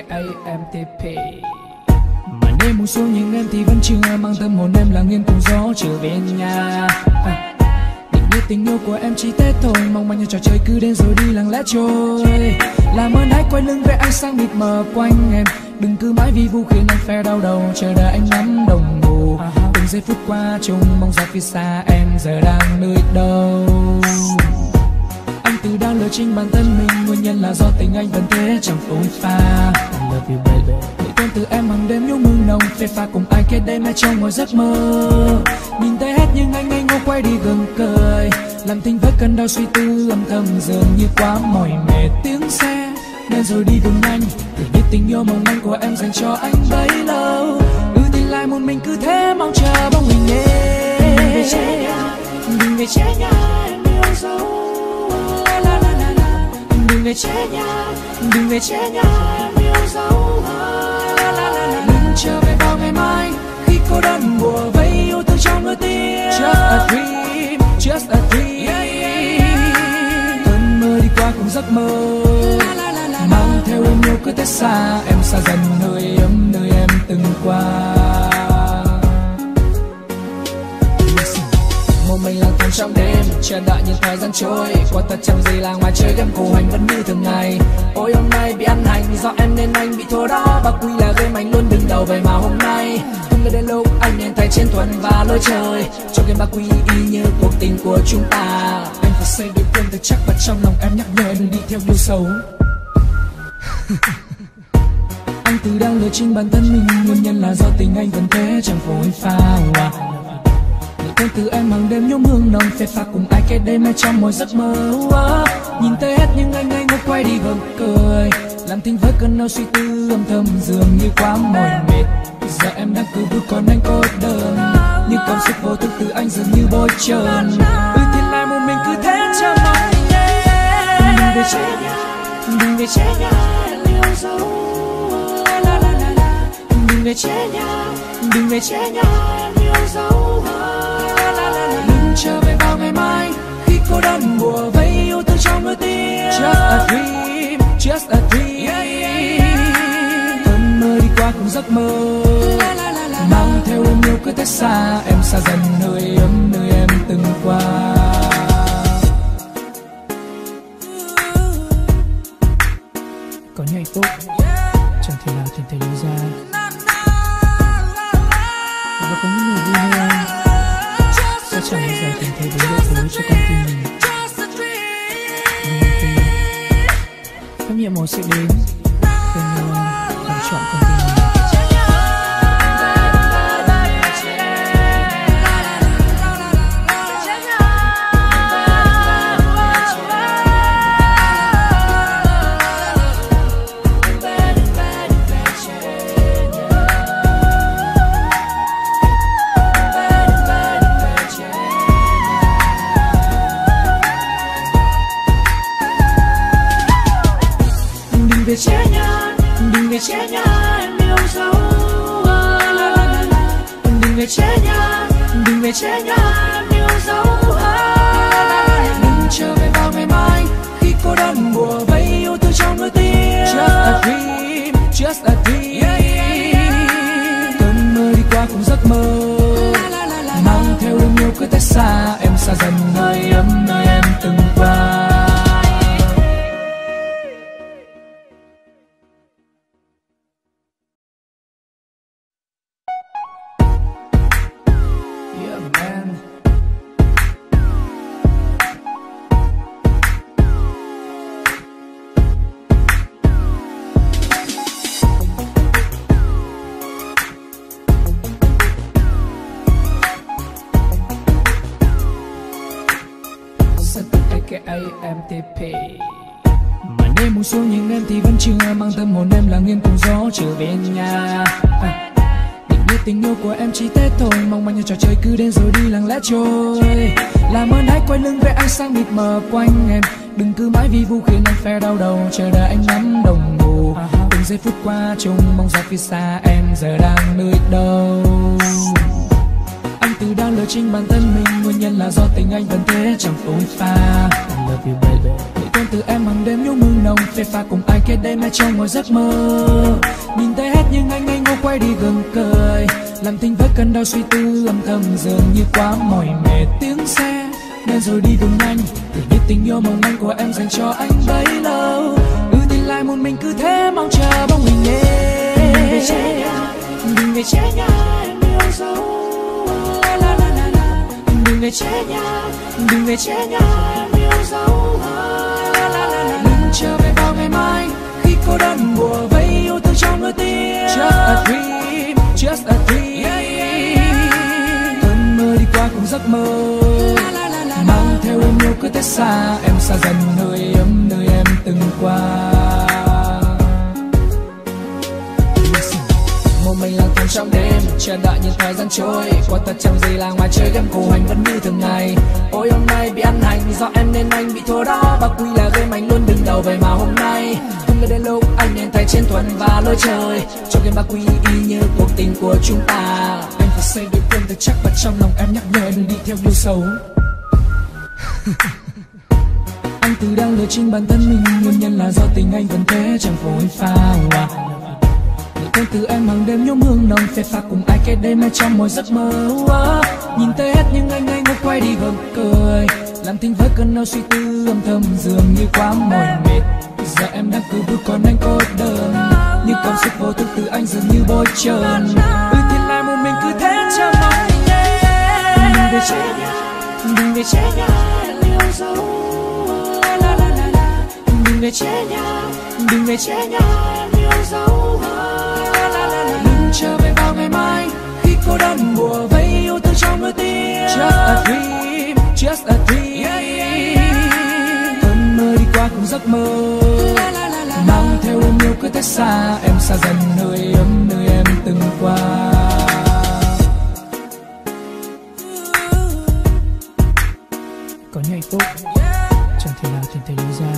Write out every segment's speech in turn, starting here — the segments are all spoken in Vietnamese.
AKAMTP. Màn đêm buông xuống nhưng em thì vẫn chưa mang tâm hồn em là nghiêng cùng gió trở về nhà. Định nghĩa tình yêu của em chỉ thế thôi, mong bao nhiêu trò chơi cứ đến rồi đi lặng lẽ trôi. Làm ơn hãy quay lưng với ánh sáng mịt mờ quanh em, đừng cứ mãi vi vu khiến anh phải đau đầu chờ đợi anh ngắm đồng hồ. Từng giây phút qua trông mong ra phía xa em giờ đang nơi đâu. Anh từ đang lựa chinh bản thân mình, nguyên nhân là do tình anh vẫn thế chẳng phôi pha. I love you baby. Để tên từ em hàng đêm nhung mưa nồng, phê pha cùng ai kết đêm mẹ trong mọi giấc mơ. Nhìn thấy hết nhưng anh ngây ngô quay đi gượng cười, làm tình với cơn đau suy tư âm thầm dường như quá mỏi mệt. Tiếng xe nên rồi đi cùng anh, để biết tình yêu mong manh của em dành cho anh bấy lâu. Thì lại một mình cứ thế mong chờ bóng hình em. Đừng về chế nhà, đừng về chế nhà em yêu dấu. Đừng về chế nhà, đừng về chế nhà em yêu dấu. Đừng trở về vào ngày mai khi cô đơn mùa vây yêu thương trong đôi tim. Just a dream, just a dream. Cơn mơ đi qua cùng giấc mơ, mang theo em yêu cứ thế xa em, xa dần hơi ấm nơi em từng qua. Một mình lang thang trong đêm chờ đợi những thời gian trôi qua, thật chẳng gì là ngoài chơi game cổ hành vẫn như thường ngày. Ôi hôm nay bị ăn hành do em nên anh bị thua đó, và quy là game anh luôn đứng đầu vậy mà hôm nay không ngờ đến lúc anh nên thay chiến thuật và lối chơi cho game ba quy y như cuộc tình của chúng ta. Anh phải xây được quên thật chắc và trong lòng em nhắc nhở đừng đi theo điều xấu. Anh từ đang lựa chinh bản thân mình, nguyên nhân là do tình anh vẫn thế chẳng phôi pha. Để tên từ em hàng đêm nhung hương nồng, phê pha cùng ai kết đêm mê trong mỗi giấc mơ. Nhìn thấy hết nhưng anh ngây ngô quay đi gượng cười, làm tình với cơn đau suy tư âm thầm dường như quá mỏi mệt. Giờ em đang cứ bước còn anh cô đơn, nhưng cảm xúc vô thức từ anh dường như bôi trơn. Thì lại một mình cứ thế chờ mong em. Đừng về chế nhà, đừng về chế nhà em yêu dấu. Đừng về chế nhà, đừng về chế nhà em yêu dấu. Đừng trở về vào ngày mai khi cô đơn mùa vây yêu thương trong đôi tim. Just a dream, just a dream. Cơn mơ đi qua cùng giấc mơ, mang theo em yêu cứ thế xa em, xa dần hơi ấm nơi em từng qua. Có những hạnh phúc chẳng thể nào tìm thấy lối ra, và có những người vui như anh sẽ chẳng bao giờ tìm thấy đúng độ phối cho con tim mình. Nhưng anh tin phép nhiệm màu sẽ đến khi anh còn chọn con tim mình. Đừng về chế nhà, đừng về chế nhà em yêu dấu. Đừng về chế nhà, đừng về chế nhà em yêu dấu. Đừng trở về vào ngày mai khi cô đơn mùa vây yêu thương trong đôi tim. Just a dream, just a dream. Cơn mơ đi qua cùng giấc mơ, mang theo em yêu cứ thế xa em, xa dần hơi ấm nơi em từng qua. AKAMTP. Màn đêm buông xuống nhưng em thì vẫn chưa mang tâm hồn em là nghiêng cùng gió trở về nhà. Định nghĩa tình yêu của em chỉ thế thôi, mong bao nhiêu trò chơi cứ đến rồi đi lặng lẽ trôi. Làm ơn hãy quay lưng với ánh sáng mịt mờ quanh em, đừng cứ mãi vi vu khiến anh phải đau đầu chờ đợi anh ngắm đồng hồ. Từng giây phút qua trông mong ra phía xa em giờ đang nơi đâu. Anh từ đang lựa chinh bản thân mình, nguyên nhân là do tình anh vẫn thế chẳng phôi pha. I love you baby. Để tên từ em hàng đêm nhung mừng nồng phê pha cùng ai kết đêm hay trong một giấc mơ. Nhìn thấy hết nhưng anh ngây ngô quay đi gượng cười, làm tình với cơn đau suy tư âm thầm dường như quá mỏi mệt. Tiếng xe nên rồi đi cùng anh, tự biết tình yêu mong manh của em dành cho anh bấy lâu. Thì lại một mình cứ thế mong chờ bóng hình nhé. Đừng về che nhà, đừng về che nhà em yêu dấu. La la la la la. Đừng về che nhà, đừng về che nhà em yêu dấu. La la la la. Đừng trở về vào ngày mai khi cô đơn mùa vây yêu thương trong đôi tim. Just a dream, just a dream. Cơn mơ đi qua cùng giấc mơ, mang theo em yêu cứ thế xa em, xa dần nơi ấm nơi em từng qua. Một mình lang thang trong đêm chờ đợi những thời gian trôi qua, thật chẳng gì là ngoài chơi game cổ hành vẫn như thường ngày. Ôi hôm nay bị ăn hành do em nên anh bị thua đó, và quy là game anh luôn đứng đầu vậy mà hôm nay không ngờ đến lúc anh nên thay chiến thuật và lối chơi trong game ba quy y như cuộc tình của chúng ta. Anh phải xây đôi quân thật chắc và trong lòng em nhắc nhở đừng đi theo điều xấu. Anh tự đang lựa chính bản thân mình, nguyên nhân là do tình anh vẫn thế chẳng phôi pha. Những câu từ em hàng đêm nhốm hương nồng phê pha cùng ai kết đêm hay trong mỗi giấc mơ. Nhìn thấy hết nhưng anh ngây ngô quay đi gượng cười, làm tình với cơn đau suy tư âm thầm dường như quá mỏi mệt. Giờ em đang cứ bước còn anh cô đơn, nhưng cảm xúc vô thức từ anh dường như bôi trơn. Thì lại một mình cứ thế chờ mong nhé. Đừng về che nhà, đừng về che nhà em yêu dấu. La la la la la. Đừng về che nhà, đừng về che nhà em yêu dấu. La la la la. Đừng trở về vào ngày mai khi cô đơn mùa vây yêu thương trong đôi tim. Just a dream, just a dream. Cơn mơ đi qua cùng giấc mơ, mang theo em yêu cứ thế xa em, xa dần nơi ấm nơi em từng qua. Có những hạnh phúc chẳng thể nào tìm thấy lối ra,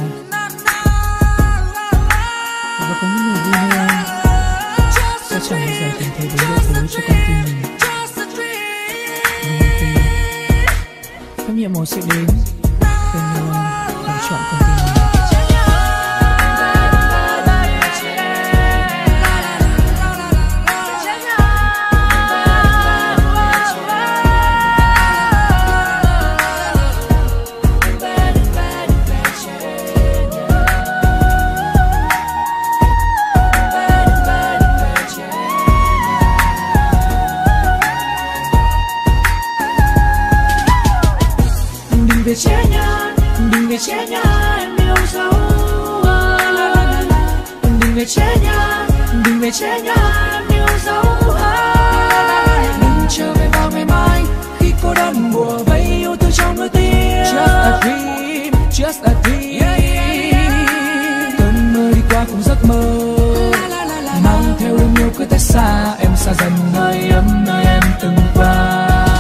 và có những người vui như anh sẽ chẳng bao giờ tìm thấy đúng độ phối cho con tim mình. Nhưng anh tin phép nhiệm màu sẽ đến khi người đã chọn con tim mình. Đừng về che nhà, đừng về che nhà em yêu dấu. Đừng về che nhà, đừng về che nhà em yêu dấu. Đừng trở về vào ngày mai khi cô đơn mùa vây yêu thương trong đôi tim. Just a dream, just a dream. Cơn mơ đi qua cùng giấc mơ, mang theo em yêu cứ thế xa em, xa dần nơi ấm nơi em từng qua.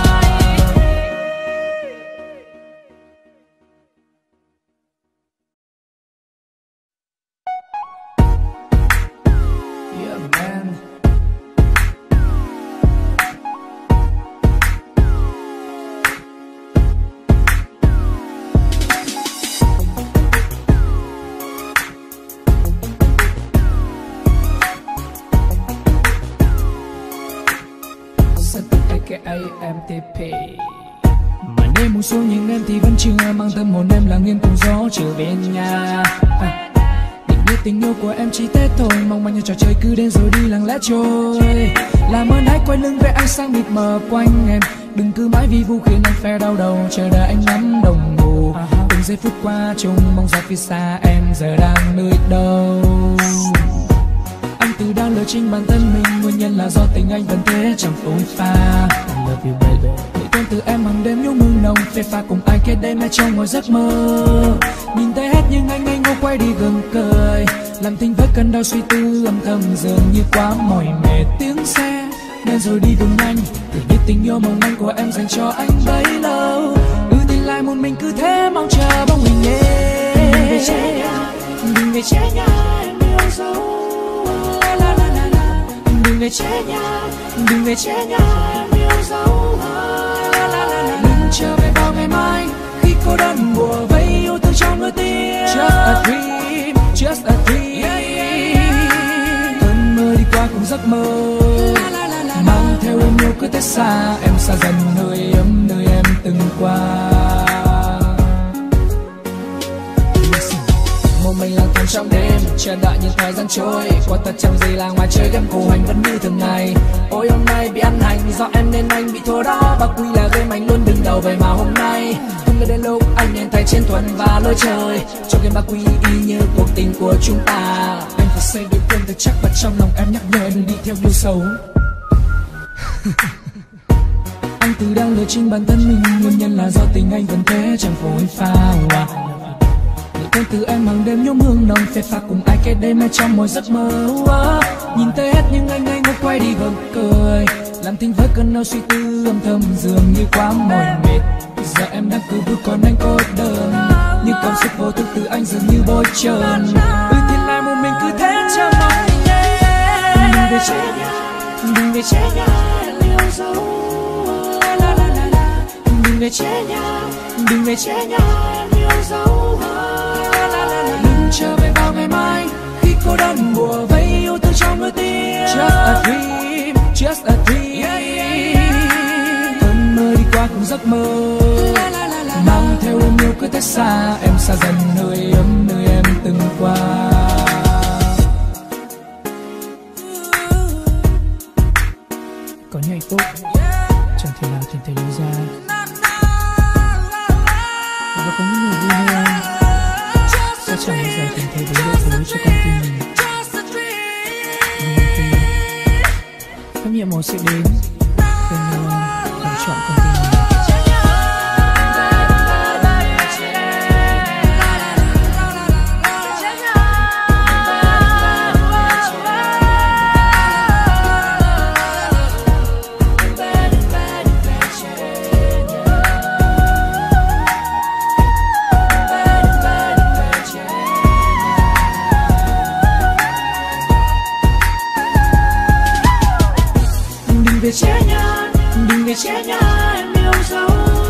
AMTP. Mà đêm buông xuống nhưng em thì vẫn chưa mang tâm hồn em lặng yên cùng gió trở về nhà. Định biết tình yêu của em chỉ thế thôi, mong manh như trò chơi cứ đến rồi đi lặng lẽ trôi. Làm ơn hãy quay lưng về anh sang mịt mờ quanh em, đừng cứ mãi vi vu khiến anh phải đau đầu chờ đợi anh nắm đồng hồ. Từng giây phút qua trông mong ra phía xa em giờ đang nơi đâu. Anh tự đang lựa chính bản thân mình, nguyên nhân là do tình anh vẫn thế chẳng phôi pha. I love you baby. Những tên từ em hàng đêm nhung mừng nồng phê pha cùng ai kết đêm hay trong mỗi giấc mơ. Nhìn thấy hết nhưng anh ngây ngô quay đi gượng cười, làm tình với cơn đau suy tư âm thầm dường như quá mỏi mệt. Tiếng xe nên rồi đi cùng anh, tự biết tình yêu mong manh của em dành cho anh bấy lâu. Thì lại một mình cứ thế mong chờ bóng hình nhé. Đừng về che nhà, đừng về che nhà em yêu dấu. Đừng về che nhà, đừng về che nhà em yêu dấu. Đừng trở về vào ngày mai khi cô đơn mùa vây yêu thương trong đôi tim. Just a xa, em xa dần hơi ấm nơi em từng qua. Một mình lang thang trong đêm, chờ đợi những thời gian trôi qua, thật chẳng gì là ngoài chơi game cổ hành vẫn như thường ngày. Ôi hôm nay bị ăn hành do em nên anh bị thua đó, và quy là game anh luôn đứng đầu vậy mà hôm nay không ngờ đến lúc anh nên thay chiến thuật và lối chơi cho game ba quy y như cuộc tình của chúng ta. Anh phải xây đối phương thật chắc và trong lòng em nhắc nhở đừng đi theo điều xấu. Anh tự đang lừa chính bản thân mình, nguyên nhân là do tình anh vẫn thế chẳng phôi pha. Tên từ em hàng đêm nhốm hương nồng phê pha cùng ai kết đêm nay trong mỗi giấc mơ. Nhìn thấy hết nhưng anh ngây ngốc quay đi gượng cười, làm tình với cơn đau suy tư âm thầm dường như quá mỏi mệt. Giờ em đang cứ bước còn anh cô đơn, nhưng cảm xúc vô thức từ anh dường như bôi trơn. Thì lại một mình cứ thế chờ mong. Đừng về che nhà, đừng về che nhà em yêu dấu. Đừng về che nhà, đừng về che nhà em yêu dấu. Đừng trở về vào ngày mai khi cô đơn bùa vây yêu thương trong đôi tim. Just a dream, just a dream. Cơn mơ đi qua cùng giấc mơ, mang theo ôm yêu cứ thế xa, em xa dần hơi ấm nơi em từng qua. Có những hạnh phúc chẳng thể nào tìm thấy lối ra, và có những người vui như anh sẽ chẳng bao giờ tìm thấy đúng lối cho con tim mình. Nhưng anh tin phép nhiệm màu sẽ đến khi anh lựa chọn con tim mình. Đừng về che nhà, đừng về che nhà em yêu dấu.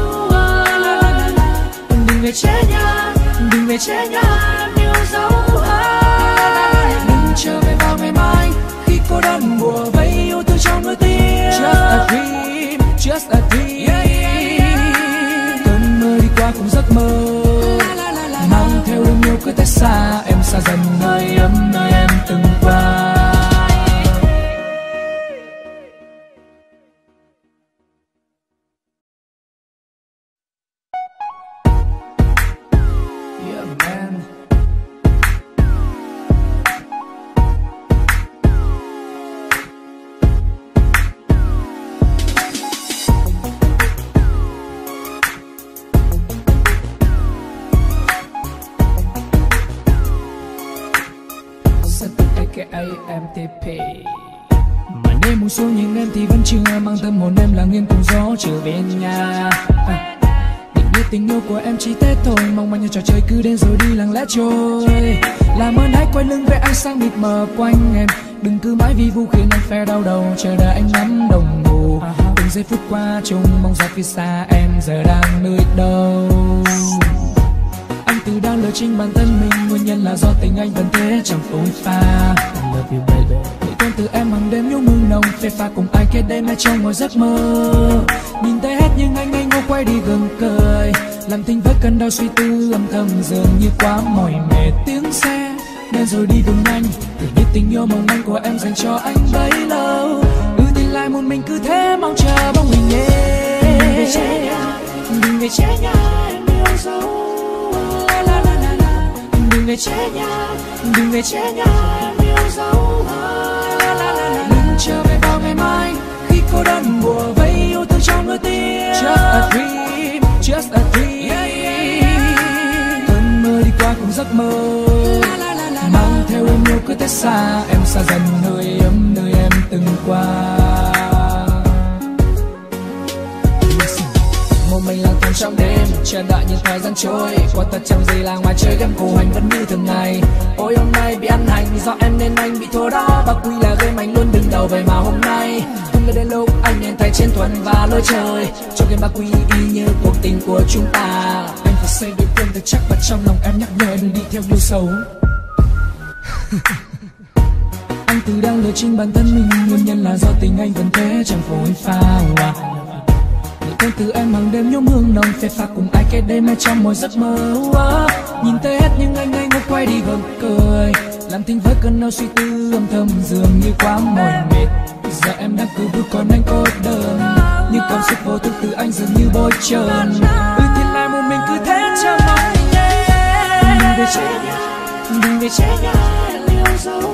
Đừng về che nhà, đừng về che nhà em yêu dấu. Đừng trở về vào ngày mai khi cô đơn bùa vây yêu thương trong đôi tim. Just a dream, just a dream. Cơn mơ đi qua cùng giấc mơ, mang theo ôm yêu cứ thế xa, em xa dần hơi ấm nơi em từng qua. AMTP mà đêm buông xuống nhưng em thì vẫn chưa mang tâm hồn em lặng yên cùng gió trở về nhà. Định biết tình yêu của em chỉ thế thôi, mong manh như trò chơi cứ đến rồi đi lặng lẽ trôi. Làm ơn hãy quay lưng về ánh sáng mịt mờ quanh em, đừng cứ mãi vi vu khiến anh phải đau đầu chờ đợi anh nắm đồng hồ. Từng giây phút qua trông mong ra phía xa em giờ đang nơi đâu. Anh tự đang lừa chính bản thân mình, nguyên nhân là do tình anh vẫn thế chẳng phôi pha. I love you baby. Những tên từ em hàng đêm nhốm hương nồng phê pha cùng ai kết đêm nay trong mỗi giấc mơ. Nhìn thấy hết nhưng anh ngây ngốc quay đi gượng cười, làm tình với cơn đau suy tư âm thầm dường như quá mỏi mệt. Tiếng xe nên rồi đi cùng anh, tự biết tình yêu mong manh của em dành cho anh bấy lâu. Thì lại một mình cứ thế mong chờ bóng hình nhé. Đừng về che nhà, đừng về che nhà em yêu dấu. Đừng về che nhà, đừng về che nhà em yêu dấu. Đừng trở về vào ngày mai khi cô đơn bùa vây yêu thương trong đôi tim. Just a dream, just a dream. Cơn mơ đi qua cùng giấc mơ, mang theo ôm yêu cứ thế xa, em xa dần hơi ấm nơi em từng qua. Một mình lang thang trong đêm, chờ đợi những thời gian trôi qua, thật chẳng gì là ngoài chơi game cổ hành vẫn như thường ngày. Ôi hôm nay bị ăn hành do em nên anh bị thua đó, và quy là game anh luôn đứng đầu vậy mà hôm nay không ngờ đến lúc anh nên thay chiến thuật và lối chơi cho game ba quy y như cuộc tình của chúng ta. Anh phải xây đối phương thật chắc và trong lòng em nhắc nhở đừng đi theo điều xấu. Anh từ đang lừa chính bản thân mình, nguyên nhân là do tình anh vẫn thế chẳng phôi pha. Những tên từ em hàng đêm nhốm hương nồng phê pha cùng ai cái đêm hay trong mỗi giấc mơ. Nhìn thấy hết nhưng anh ngốc quay đi gượng cười, làm thinh với cơn đau suy tư âm thầm dường như quá mỏi mệt. Giờ em đang cứ bước còn anh cô đơn, nhưng cảm xúc vô thức từ anh dường như bôi trơn. Thì lại một mình cứ thế chờ mong. Đừng về chế nhá, đừng về chế nhá, em yêu dấu.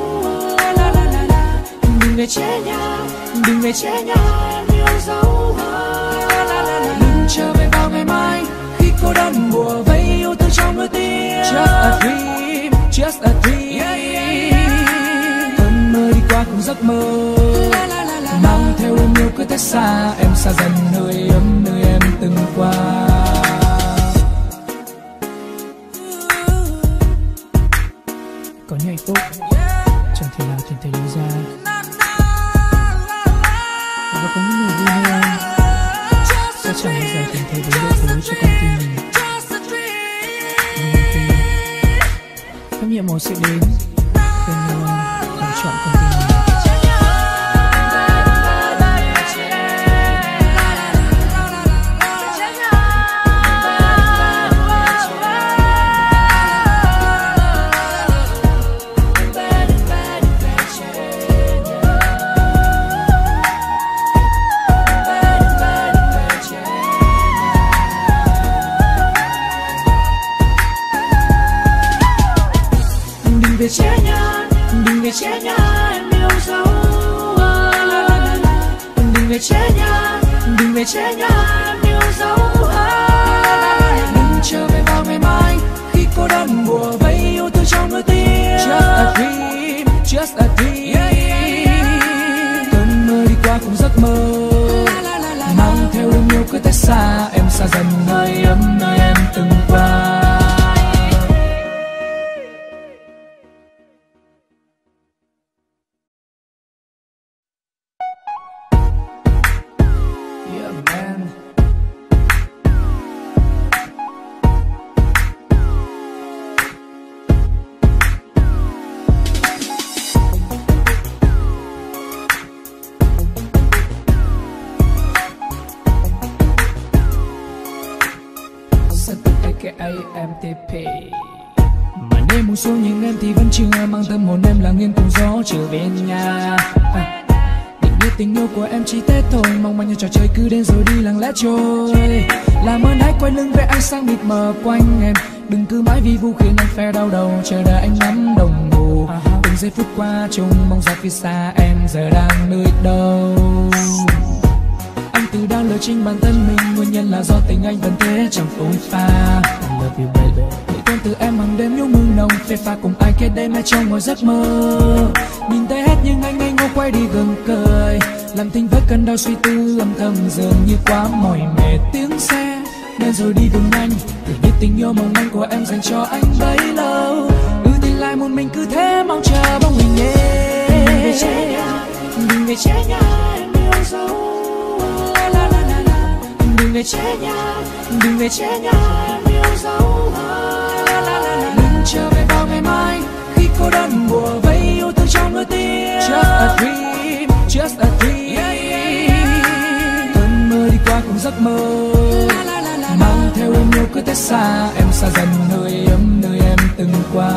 Đừng về chế nhá, đừng về chế nhá, em yêu dấu. Đừng trở về vào ngày mai khi cô đơn bùa vây yêu thương trong đôi tim. Just a dream, just a dream. Cơn mơ đi qua cùng giấc mơ, mang theo ôm yêu cứ cách xa. Em xa dần hơi ấm nơi em từng qua. Có những hạnh phúc chẳng thể nào tìm thấy lối ra, và có những người vui hơn sẽ chẳng bao giờ tìm thấy đúng độ phối cho con tim mình. Nhưng một khi phép nhiệm màu sẽ đến, cơn mưa làm chọn con tim mình. Đừng về chế nhá, đừng về chế nhá, em yêu dấu. Đừng về chế nhá, đừng về chế nhá, em yêu dấu. Đừng trở về vào ngày mai khi cô đơn bùa vây yêu thương trong đôi tim. Just a dream, just a dream. Cơn mơ đi qua cùng giấc mơ, mang theo ôm yêu cứ cách xa. Em xa dần hơi ấm nơi em từng qua. AMTP màn đêm buông xuống nhưng em thì vẫn chưa mang tâm hồn em lặng yên cùng gió trở về nhà. Định biết tình yêu của em chỉ thế thôi, mong manh như trò chơi cứ đến rồi đi lặng lẽ trôi. Làm ơn hãy quay lưng với ánh sáng mịt mờ quanh em, đừng cứ mãi vi vu khiến anh phải đau đầu chờ đợi anh ngắm đồng hồ. Từng giây phút qua trông mong ra phía xa em giờ đang nơi đâu. Anh từ đang lừa chính bản thân mình, nguyên nhân là do tình anh vẫn thế chẳng phôi pha. I love you baby. Những tên từ em hàng đêm nhốm hương nồng phê pha cùng ai kết đêm hay trong mỗi giấc mơ. Nhìn thấy hết nhưng anh ngốc quay đi gượng cười, làm thinh với cơn đau suy tư âm thầm dường như quá mỏi mệt. Tiếng xe nên rồi đi cùng anh, để biết tình yêu mong manh của em dành cho anh bấy lâu. Thì lại một mình cứ thế mong chờ bóng hình nhé. Đừng về chế nhá, đừng về chế nhá, em yêu dấu. Đừng về chế nhá, đừng về chế nhá, em yêu dấu. Đừng trở về vào ngày mai khi cô đơn bùa vây yêu thương trong đôi tim. Just a dream, just a dream. Cơn mơ đi qua cùng giấc mơ, mang theo ôm yêu cứ thế xa. Em xa dần hơi ấm nơi em từng qua.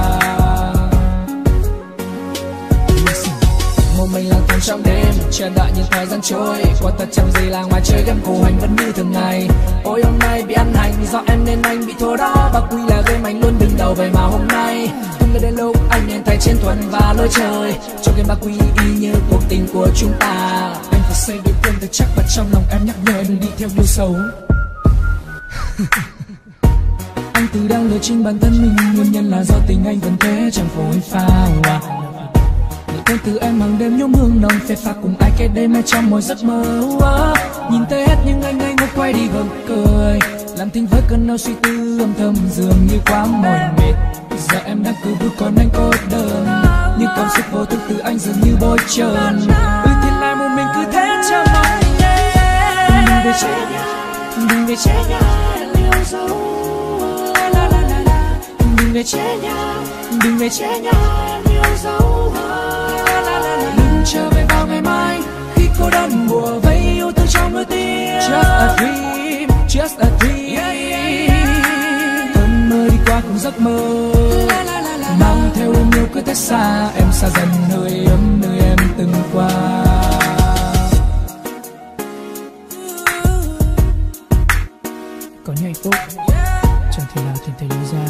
Một mình lang thang trong đêm, chờ đợi những thời gian trôi qua thật chẳng gì là ngoài chơi game cổ hành vẫn như thường ngày. Ôi hôm nay bị ăn hành do em nên anh bị thua đó. Và quy là game anh luôn đứng đầu vậy mà hôm nay từng đến lúc anh nên thay chiến thuật và lối chơi cho game ba quy y như cuộc tình của chúng ta. Anh phải xây đôi quân thật chắc và trong lòng em nhắc nhở đừng đi theo điều xấu. Anh từ đang lừa chính bản thân mình, nguyên nhân là do tình anh vẫn thế chẳng phôi pha. Tên từ em hàng đêm nhốm hương nồng phê pha cùng ai kết đêm hay trong mỗi giấc mơ. Nhìn thấy hết nhưng anh ngốc quay đi gượng cười, làm thinh với cơn đau suy tư âm thầm dường như quá mỏi mệt. Giờ em đang cứ bước còn anh cô đơn, nhưng cảm xúc vô thức từ anh dường như bôi trơn. Thì lại một mình cứ thế chờ mong. Đừng về chế nhá, đừng về chế nhá, em yêu dấu. Đừng về chế nhá, đừng về chế nhá, em yêu dấu. đừng chờ về vào ngày mai khi cô đơn bùa vây yêu thương trong đôi tim. Just a dream, just a dream. Cơn mơ đi qua cùng giấc mơ, mang theo ôm yêu cứ thế xa em, xa dần hơi ấm nơi em từng qua. Có những hạnh phúc chẳng thể nào tìm thấy lối ra,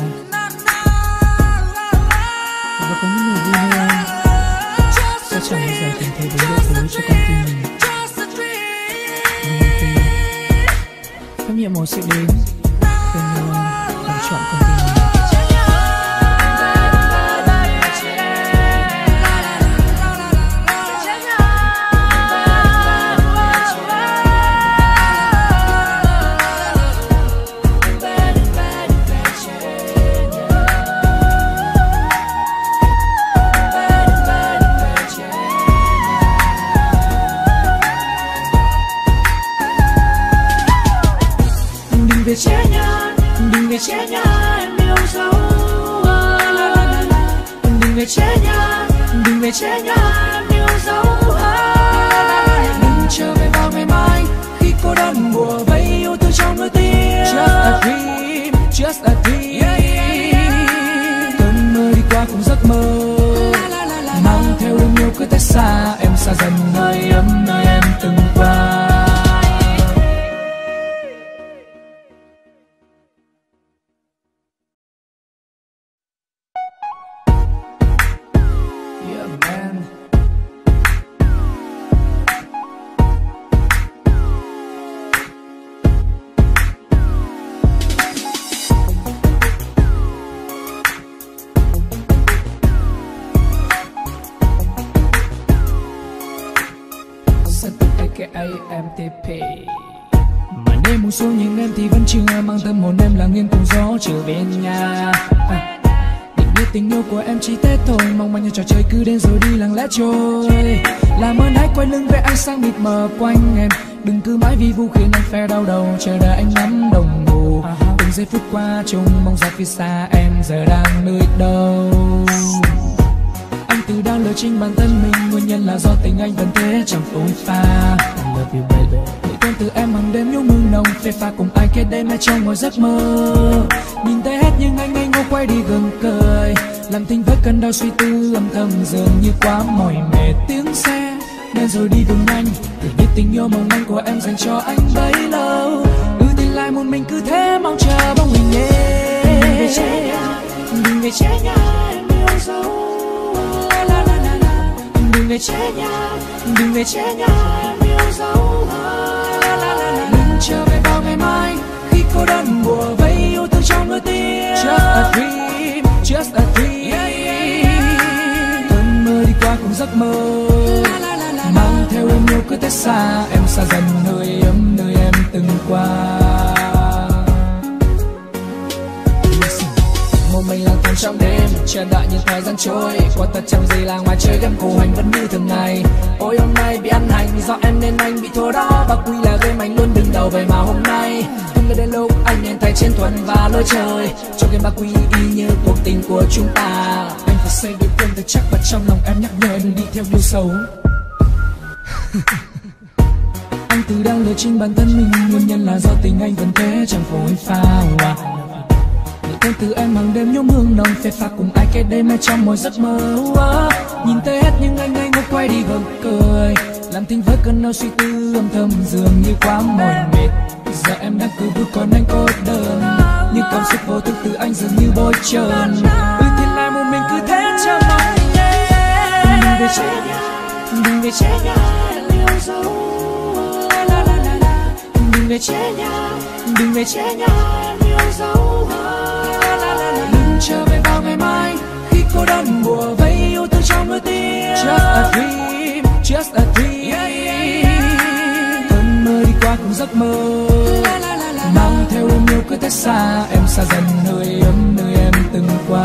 và có những người vui như em sẽ chẳng bao giờ tìm thấy đúng độ phối cho con tim mình. Nhưng em tin phép nhiệm màu sẽ đến bên nhau làm chọn con tim mình. Đừng về che nhà, đừng về che nhà em yêu dấu. Đừng về che nhà, đừng về che nhà em yêu dấu. Đừng chờ về vào ngày mai khi cô đơn bùa vây yêu thương trong đôi tim. Just a dream, just a dream. Cơn mơ đi qua cùng giấc mơ, mang theo ôm yêu cứ thế xa em, xa dần hơi ấm nơi em từng qua. AMTP mà đêm buông xuống nhưng em thì vẫn chưa mang tâm hồn em lặng yên cùng gió trở về nhà. Định biết tình yêu của em chỉ thế thôi, mong manh như trò chơi cứ đến rồi đi lặng lẽ trôi. Làm ơn hãy quay lưng về ánh sáng mịt mờ quanh em, đừng cứ mãi vi vu khiến anh phải đau đầu chờ đợi anh nắm đồng hồ. Từng giây phút qua trông mong ra phía xa em giờ đang nơi đâu. Anh từ đang lừa chính bản thân mình, nguyên nhân là do tình anh vẫn thế chẳng phôi pha. I love you baby. Để con từ em hàng đêm nhung mừng nồng, phê pha cùng ai kết đêm hay trong một giấc mơ. Nhìn thấy hết nhưng anh ngô quay đi gượng cười, làm tình với cơn đau suy tư âm thầm dường như quá mỏi mệt. Tiếng xe nên rồi đi cùng anh, để biết tình yêu mong manh của em dành cho anh bấy lâu. Thì lại một mình cứ thế mong chờ bóng hình nhé. Đừng về che nhà, đừng về che nhà em yêu dấu. Đừng về che nhà, đừng về che nhà em yêu dấu. Đừng chờ về vào ngày mai khi cô đơn bùa vây yêu thương trong đôi tim. Just a dream, just a dream. Cơn mơ đi qua cùng giấc mơ, mang theo ôm yêu cứ thế xa em, xa dần hơi ấm nơi em từng qua. Một mình lang thang trong đêm, chờ đợi những thời gian trôi qua, tất chẳng gì là ngoài chơi game cùng hành vẫn như thường ngày. Ôi hôm nay bị ăn hành do em nên anh bị thua đó, và quy là game anh luôn đứng đầu vậy mà hôm nay không ngờ đến lúc anh nhận thấy chiến thuần và lối chơi cho game ba quy y như cuộc tình của chúng ta. Anh phải xây đôi quên thật chắc và trong lòng em nhắc nhở đừng đi theo điều xấu. Anh từ đang lừa chính bản thân mình, nguyên nhân là do tình anh vẫn thế chẳng phôi pha. Tên từ em hàng đêm nhung hương nồng, phê pha cùng ai kết đêm hay trong một giấc mơ. Nhìn thấy hết nhưng anh ngô quay đi gượng cười, làm tình với cơn đau suy tư âm thầm dường như quá mỏi mệt. Giờ em đang cứ bước còn anh cô đơn, nhưng cảm xúc vô thức từ anh dường như bôi trơn. Thì lại một mình cứ thế chờ mong nhé. Đừng về che nhà, đừng về che nhà em yêu dấu. Đừng về che nhà, đừng về che nhà em yêu dấu. Đừng chờ về vào ngày mai khi cô đơn bùa vây yêu thương trong đôi tim. Just a dream, just a dream. Cơn mơ đi qua cùng giấc mơ, mang theo ôm yêu cứ thế xa em, xa dần hơi ấm nơi em từng qua.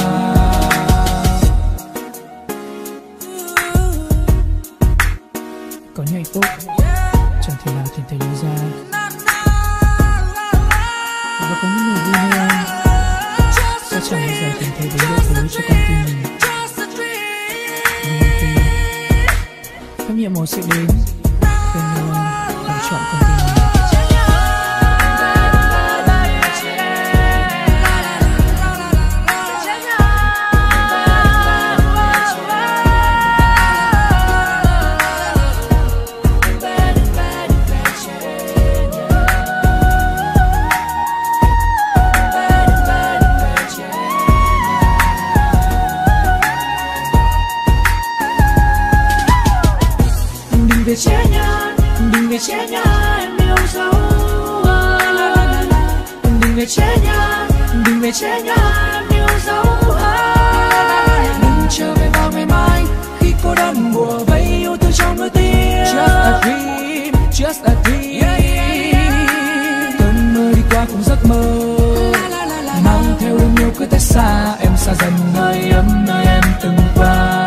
Có những hạnh phúc chẳng thể nào tìm thấy lối ra, và có những người vui như em sẽ chẳng bao giờ tìm thấy đúng độ phối cho con tim mình. Nhưng em tin nhiệm một sẽ đến từng người lựa chọn con tim mình. Về che nhà, đừng về che nhà em yêu dấu. Đừng về che nhà, đừng về che nhà em yêu dấu. Đừng trở về vào ngày mai khi cô đơn bùa vây yêu thương trong đôi tim. Just a dream, just a dream. Cơn mơ đi qua cùng giấc mơ, mang theo đêm yêu cứ thế xa em xa dần nơi ấm nơi em từng qua.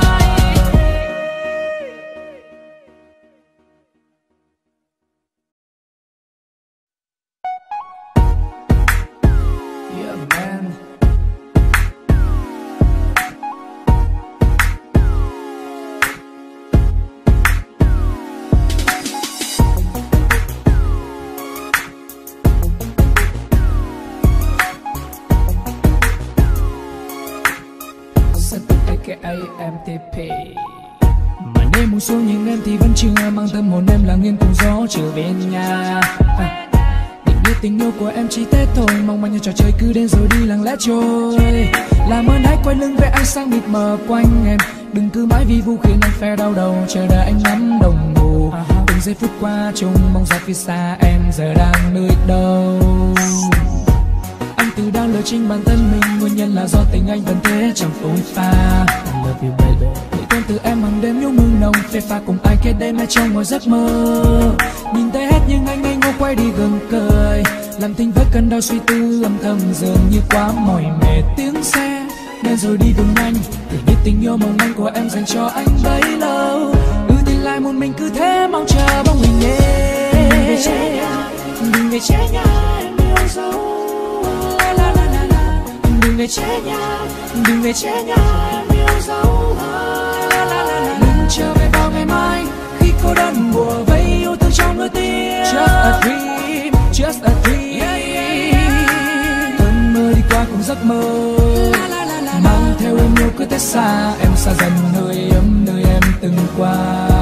AMTP màn đêm buông xuống nhưng em thì vẫn chưa mang tâm hồn em lặng yên cùng gió trở về nhà. Định biết tình yêu của em chỉ thế thôi, mong manh như trò chơi cứ đến rồi đi lặng lẽ trôi. Làm ơn hãy quay lưng với ánh sáng mịt mờ quanh em, đừng cứ mãi vi vu khiến anh phải đau đầu chờ đợi anh ngắm đồng hồ. Từng giây phút qua trông mong ra phía xa em giờ đang nơi đâu. Anh từ đang lựa chinh bản thân mình, nguyên nhân là do tình anh vẫn thế chẳng phôi pha. I love you baby. Lời quen từ em hàng đêm nhung mừng nồng, phê pha cùng ai kết đêm hay trong mỗi giấc mơ. Nhìn thấy hết nhưng anh ngây ngô quay đi gượng cười, làm thinh với cơn đau suy tư âm thầm dường như quá mỏi mệt. Tiếng xe nên rồi đi cùng anh, để biết tình yêu mong manh của em dành cho anh bấy lâu. Thì lại một mình cứ thế mong chờ bóng mình nhé. Đừng về che nhà, đừng về che nhà em yêu dấu. Đừng về che nhà, đừng về che nhà em yêu dấu. Đừng trở về vào ngày mai khi cô đơn bùa vây yêu thương trong đôi tim. Just a dream, just a dream. Cơn mơ đi qua cùng giấc mơ, mang theo em yêu cứ thế xa em xa dần nơi ấm nơi em từng qua.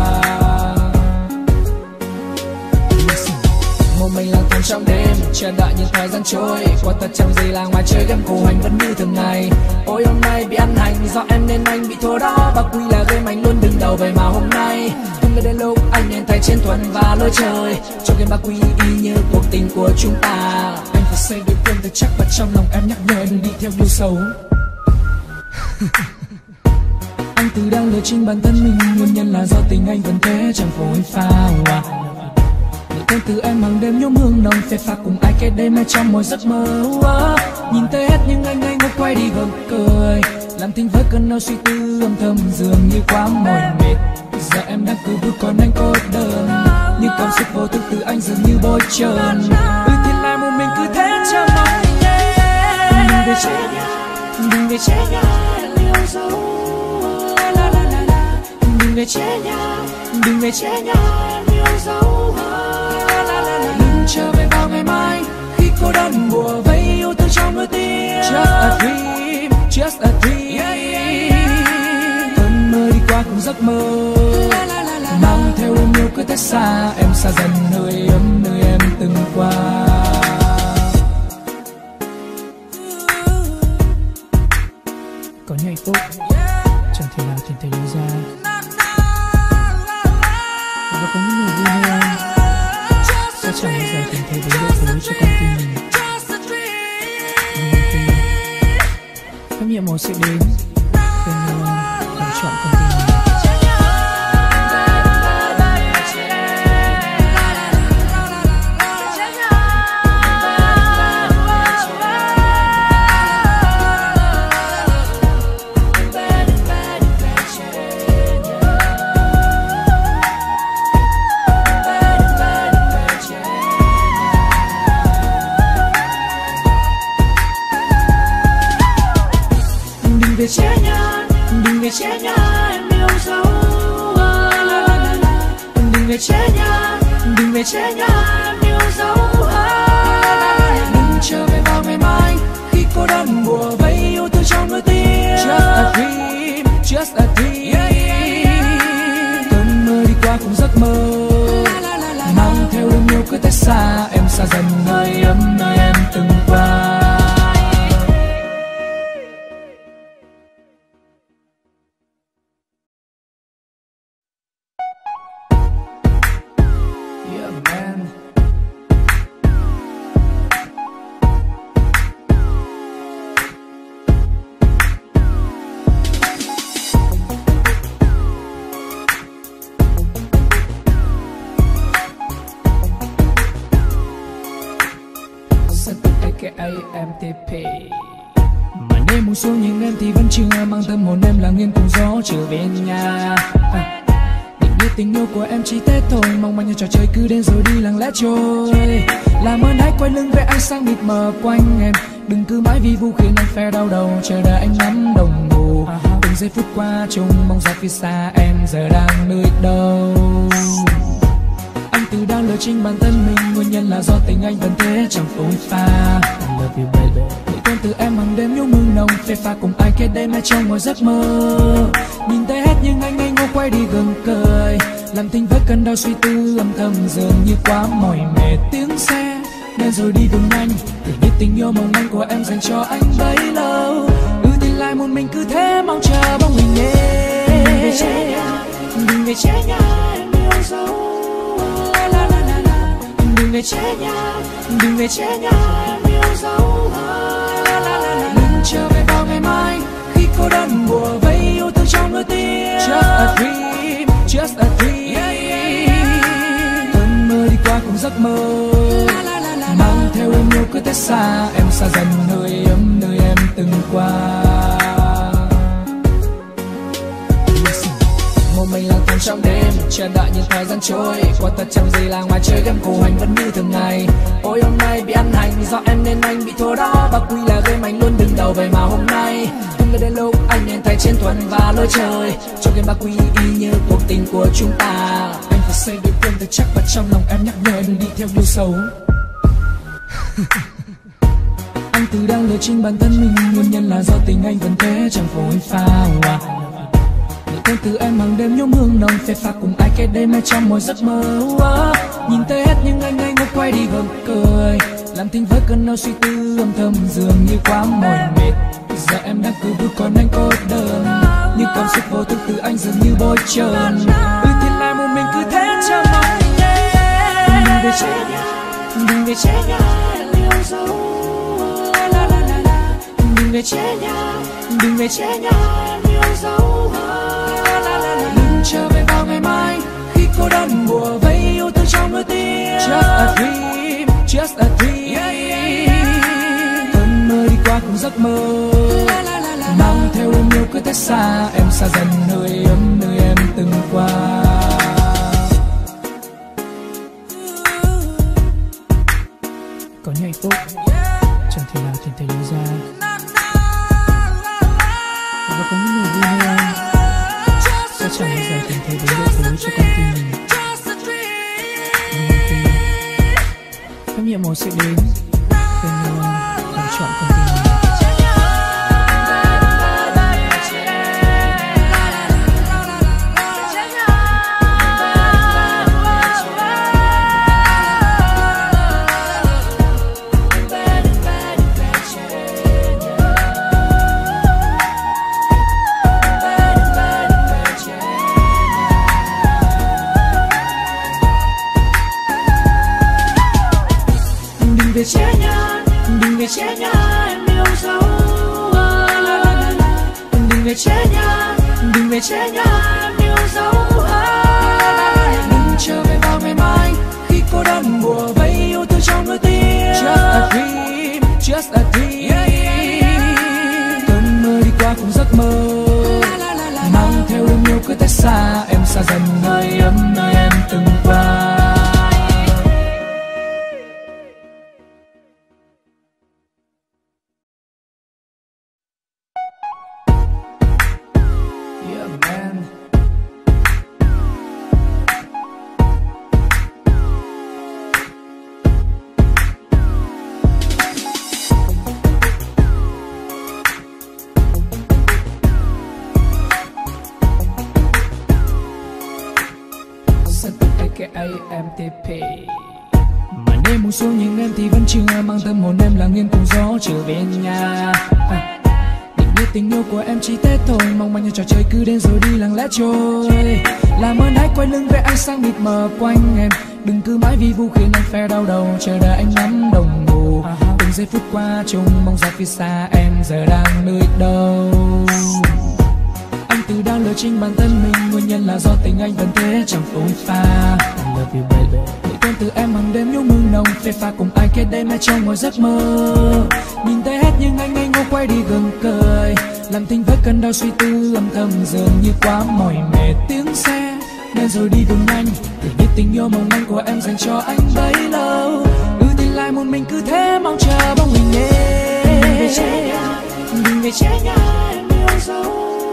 Một mình lang thang trong đêm chờ đợi những thời gian trôi qua, thật chẳng gì là ngoài chơi game cổ hành vẫn như thường ngày. Ôi hôm nay bị ăn hành do em nên anh bị thua đó, và quy là game anh luôn đứng đầu vậy mà hôm nay từng đến lúc anh nên thay chiến thuật và lối chơi cho game ba quy y như cuộc tình của chúng ta. Anh phải xây được quên thật chắc và trong lòng em nhắc nhở đừng đi theo điều xấu. Anh từ đang lựa chinh bản thân mình, nguyên nhân là do tình anh vẫn thế chẳng phôi pha. Tên từ em hàng đêm nhung hương nồng, phê pha cùng ai kết đêm hay trong mỗi giấc mơ. Nhìn thấy hết nhưng anh ngây ngô quay đi gượng cười, làm thinh với cơn đau suy tư âm thầm dường như quá mỏi mệt. Giờ em đang cứ bước còn anh cô đơn, nhưng cảm xúc vô thức từ anh dường như bôi trơn. Thì lại một mình cứ thế chờ mong nhé. Đừng về che nhà, đừng về che nhà em yêu dấu. Đừng về che nhà, đừng về che nhà em yêu dấu. Đừng trở về vào ngày mai khi cô đơn bùa vây yêu thương trong đôi tim. Just a dream, just a dream. Cơn mơ đi qua cùng giấc mơ, mang theo em yêu cứ thế xa em xa dần nơi ấm nơi em từng qua. Có những hạnh phúc chẳng thể nào tìm thấy lối ra, và có những niềm vui như anh sẽ chẳng bao giờ tìm thấy đúng độ phối cho con tim mình. Nhưng một khi phép nhiệm màu sẽ đến, từng người lựa chọn con tim mình. Đừng về che nhà, đừng về che nhà em yêu dấu. về chế nhạt, đừng về chế nhạt em yêu dấu ai. Đừng trở về vào ngày mai khi cô đơn bùa vây yêu thương trong đôi tim. Just a dream, just a dream. Cơn mơ đi qua cùng giấc mơ, mang theo đêm yêu cứ cách xa em, xa dần hơi ấm nơi em từng qua. AMTP. Màn đêm buông xuống nhưng em thì vẫn chưa mang tâm hồn em lặng yên cùng gió trở về nhà. Định nghĩa tình yêu của em chỉ Tết thôi, mong manh như trò chơi cứ đến rồi đi lặng lẽ trôi. Làm ơn hãy quay lưng về ánh sáng mịt mờ quanh em, đừng cứ mãi vi vu khiến anh phải đau đầu chờ đợi anh ngắm đồng hồ. Từng giây phút qua trông mong ra phía xa em giờ đang nơi đâu. Anh từ đang lừa chính bản thân mình, nguyên nhân là do tình anh vẫn thế chẳng phôi pha. I love you baby. Nghĩ tên từ em hàng đêm nhung mừng nồng, phê pha cùng ai kết đêm hay trong mọi giấc mơ. Nhìn thấy hết nhưng anh ngây ngô quay đi gượng cười, làm thinh với cơn đau suy tư âm thầm dường như quá mỏi mệt. Tiếng xe nên rồi đi cùng anh, để biết tình yêu mong manh của em dành cho anh bấy lâu. Thì lại một mình cứ thế mong chờ bóng hình nhé. Đừng về chế nhạt, đừng về chế nhạt em yêu dấu. Đừng về chế nhạt, đừng về chế nhạt em yêu dấu ai. Đừng trở về vào ngày mai khi cô đơn bùa vây yêu thương trong đôi tim. Just a dream, just a dream. Cơn mơ đi qua cùng giấc mơ, mang theo em yêu cứ thế xa em, xa dần hơi ấm nơi em từng qua. Một mình lang thang trong đêm chờ đợi những thời gian trôi qua, thật chẳng gì là ngoài chơi game cổ hành vẫn như thường ngày. Ôi hôm nay bị ăn hành do em nên anh bị thua đó, và quy là game anh luôn đứng đầu vậy mà hôm nay từng đến lúc anh nên thay chiến thuần và lối chơi trong game ba quy y như cuộc tình của chúng ta. Anh phải xây đôi quân thật chắc và trong lòng em nhắc nhở đừng đi theo điều xấu. Anh từ đang lừa chính bản thân mình, nguyên nhân là do tình anh vẫn thế chẳng phôi pha. Tên từ em hàng đêm nhốm hương nồng, phê pha cùng ai kết đêm hay trong mỗi giấc mơ. Nhìn thấy hết nhưng anh ngây ngốc quay đi gượng cười, làm thinh với cơn đau suy tư âm thầm dường như quá mỏi mệt. Giờ em đang cứ vui còn anh cô đơn, nhưng cảm xúc vô thức từ anh dường như bôi trơn. Thì lại một mình cứ thế chờ mong nhé. Đừng về chế nhạt, đừng về chế nhạt em yêu dấu. Đừng về chế nhạt, đừng về chế nhạt em yêu dấu ai. Đừng trở về vào ngày mai khi cô đơn bùa vây yêu thương trong đôi tim. Just a dream, just a dream. Cơn mơ đi qua cùng giấc mơ, mang theo em yêu cứ thế xa em, xa dần hơi ấm nơi em từng qua. Có những hạnh phúc chẳng thể nào tìm thấy lối ra, và có những người vui như anh sẽ chẳng bao giờ tìm thấy bóng độ tối cho con tim mình. Nhưng anh tin phép nhiệm màu sẽ đến khi người đã chọn con tim mình. Đừng về chế nhạt, đừng về chế nhạt em yêu dấu ai. Đừng về chế nhạt, đừng về chế nhạt em yêu dấu ai. Đừng trở về vào ngày mai khi cô đơn bùa vây yêu thương trong đôi tim. Just a dream, just a dream. Cơn mơ đi qua cùng giấc mơ, mang theo em yêu cứ thế xa em, xa dần hơi ấm nơi em từng qua. DKAMTP. Màn đêm buông xuống nhưng em thì vẫn chưa mang tâm hồn em lặng yên cùng gió trở về nhà. Định biết tình yêu của em chỉ Tết thôi, mong manh như trò chơi cứ đến rồi đi lặng lẽ trôi. Làm ơn hãy quay lưng về ánh sáng mịt mờ quanh em, đừng cứ mãi vi vu khiến anh phải đau đầu chờ đợi anh ngắm đồng hồ. Từng giây phút qua trông mong ra phía xa em giờ đang nơi đâu. Anh từ đang lừa chính bản thân mình, nguyên nhân là do tình anh vẫn thế chẳng phôi pha. I love you baby. Để con từ em hàng đêm nhung mừng nồng, phê pha cùng ai kết đêm hay trong một giấc mơ. Nhìn thấy hết nhưng anh ngô quay đi gượng cười, làm tình với cơn đau suy tư âm thầm dường như quá mỏi mệt. Tiếng xe nên rồi đi cùng anh, để biết tình yêu mong manh của em dành cho anh bấy lâu. Thì lại một mình cứ thế mong chờ bóng hình nhé. Đừng về che nhà, đừng về che nhà em yêu dấu.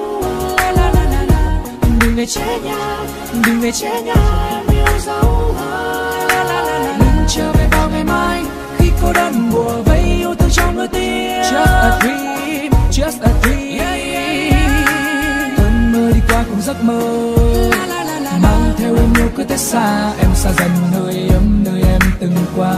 Đừng về che nhà, đừng về che nhà em yêu dấu. Đừng trở về vào ngày mai khi cô đơn bùa vây yêu thương trong đôi tim. Just a dream, just a dream. Cơn mơ đi qua cùng giấc mơ, mang theo em yêu cứ tết xa em xa dần hơi ấm nơi em từng qua.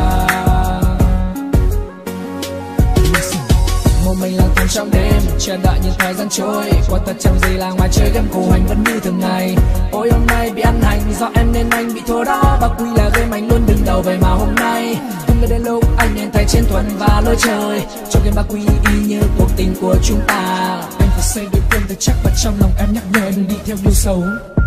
Một mình lang thang trong đêm chờ đợi những thời gian trôi qua, thật chẳng gì là ngoài chơi game cùng hành vẫn như thường ngày. Ôi hôm nay bị ăn hành do em nên anh bị thua đó, và quy là game anh luôn đứng đầu vậy mà hôm nay không ngờ đến lúc anh nhận thấy trên thuần và lối chơi cho game ba quy y như cuộc tình của chúng ta. Anh phải xây được quên thật chắc và trong lòng em nhắc nhở đừng đi theo điều xấu.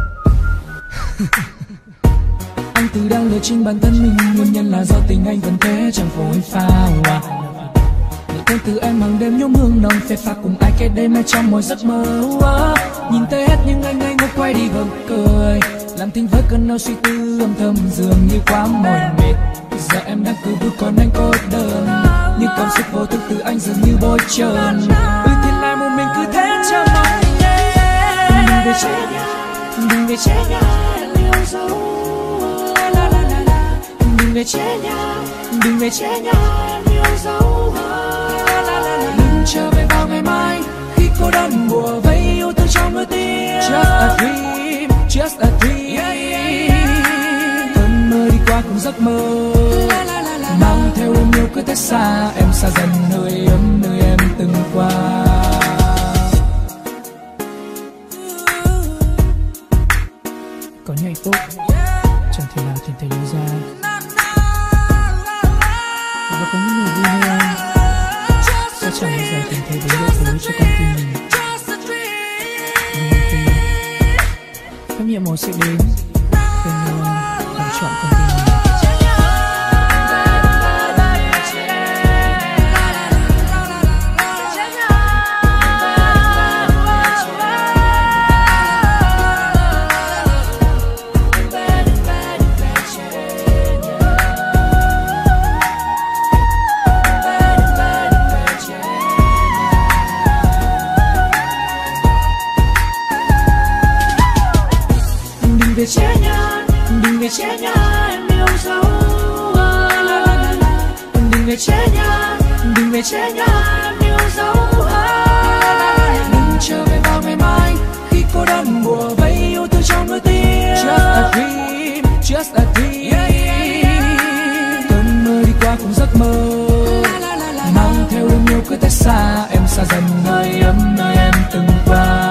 Anh từ đang lừa chính bản thân mình, nguyên nhân là do tình anh vẫn thế chẳng phôi pha. Để con từ em hàng đêm nhung hương nồng, phê pha cùng ai kết đêm hay trong một giấc mơ. Nhìn thấy hết nhưng anh ngô quay đi gượng cười, làm tình với cơn đau suy tư âm thầm dường như quá mỏi mệt. Giờ em đang cứ vui còn anh cô đơn, nhưng cảm xúc vô thức từ anh dường như bôi trơn. Thì lại một mình cứ thế chờ mong nhé. Đừng về che nhà, đừng về che nhà em yêu dấu. Đừng về che nhà, đừng về che nhà em yêu dấu. Đừng trở về vào ngày mai khi cô đơn bùa vây yêu thương trong đôi tim. Just a dream, just a dream. Cơn mơ đi qua cùng giấc mơ, mang theo em yêu cứ tết xa em xa dần hơi ấm nơi em từng qua. Có những hạnh phúc chẳng thể nào tìm thấy lối ra, và có những người vui như anh sẽ chẳng bao giờ tìm thấy đúng độ lối cho con tim mình. Nhưng anh tin phép nhiệm màu sẽ đến khi người làm chọn con tim mình. Đừng về che nhà, đừng về che nhà em yêu dấu. Đừng về che nhà, đừng về che nhà em yêu dấu. Đừng trở về vào ngày mai khi cô đơn bùa vây yêu thương trong đôi tim. Just a dream, just a dream. Cơn mơ đi qua cùng giấc mơ, mang theo em yêu cứ tết xa em xa dần hơi ấm nơi em từng qua.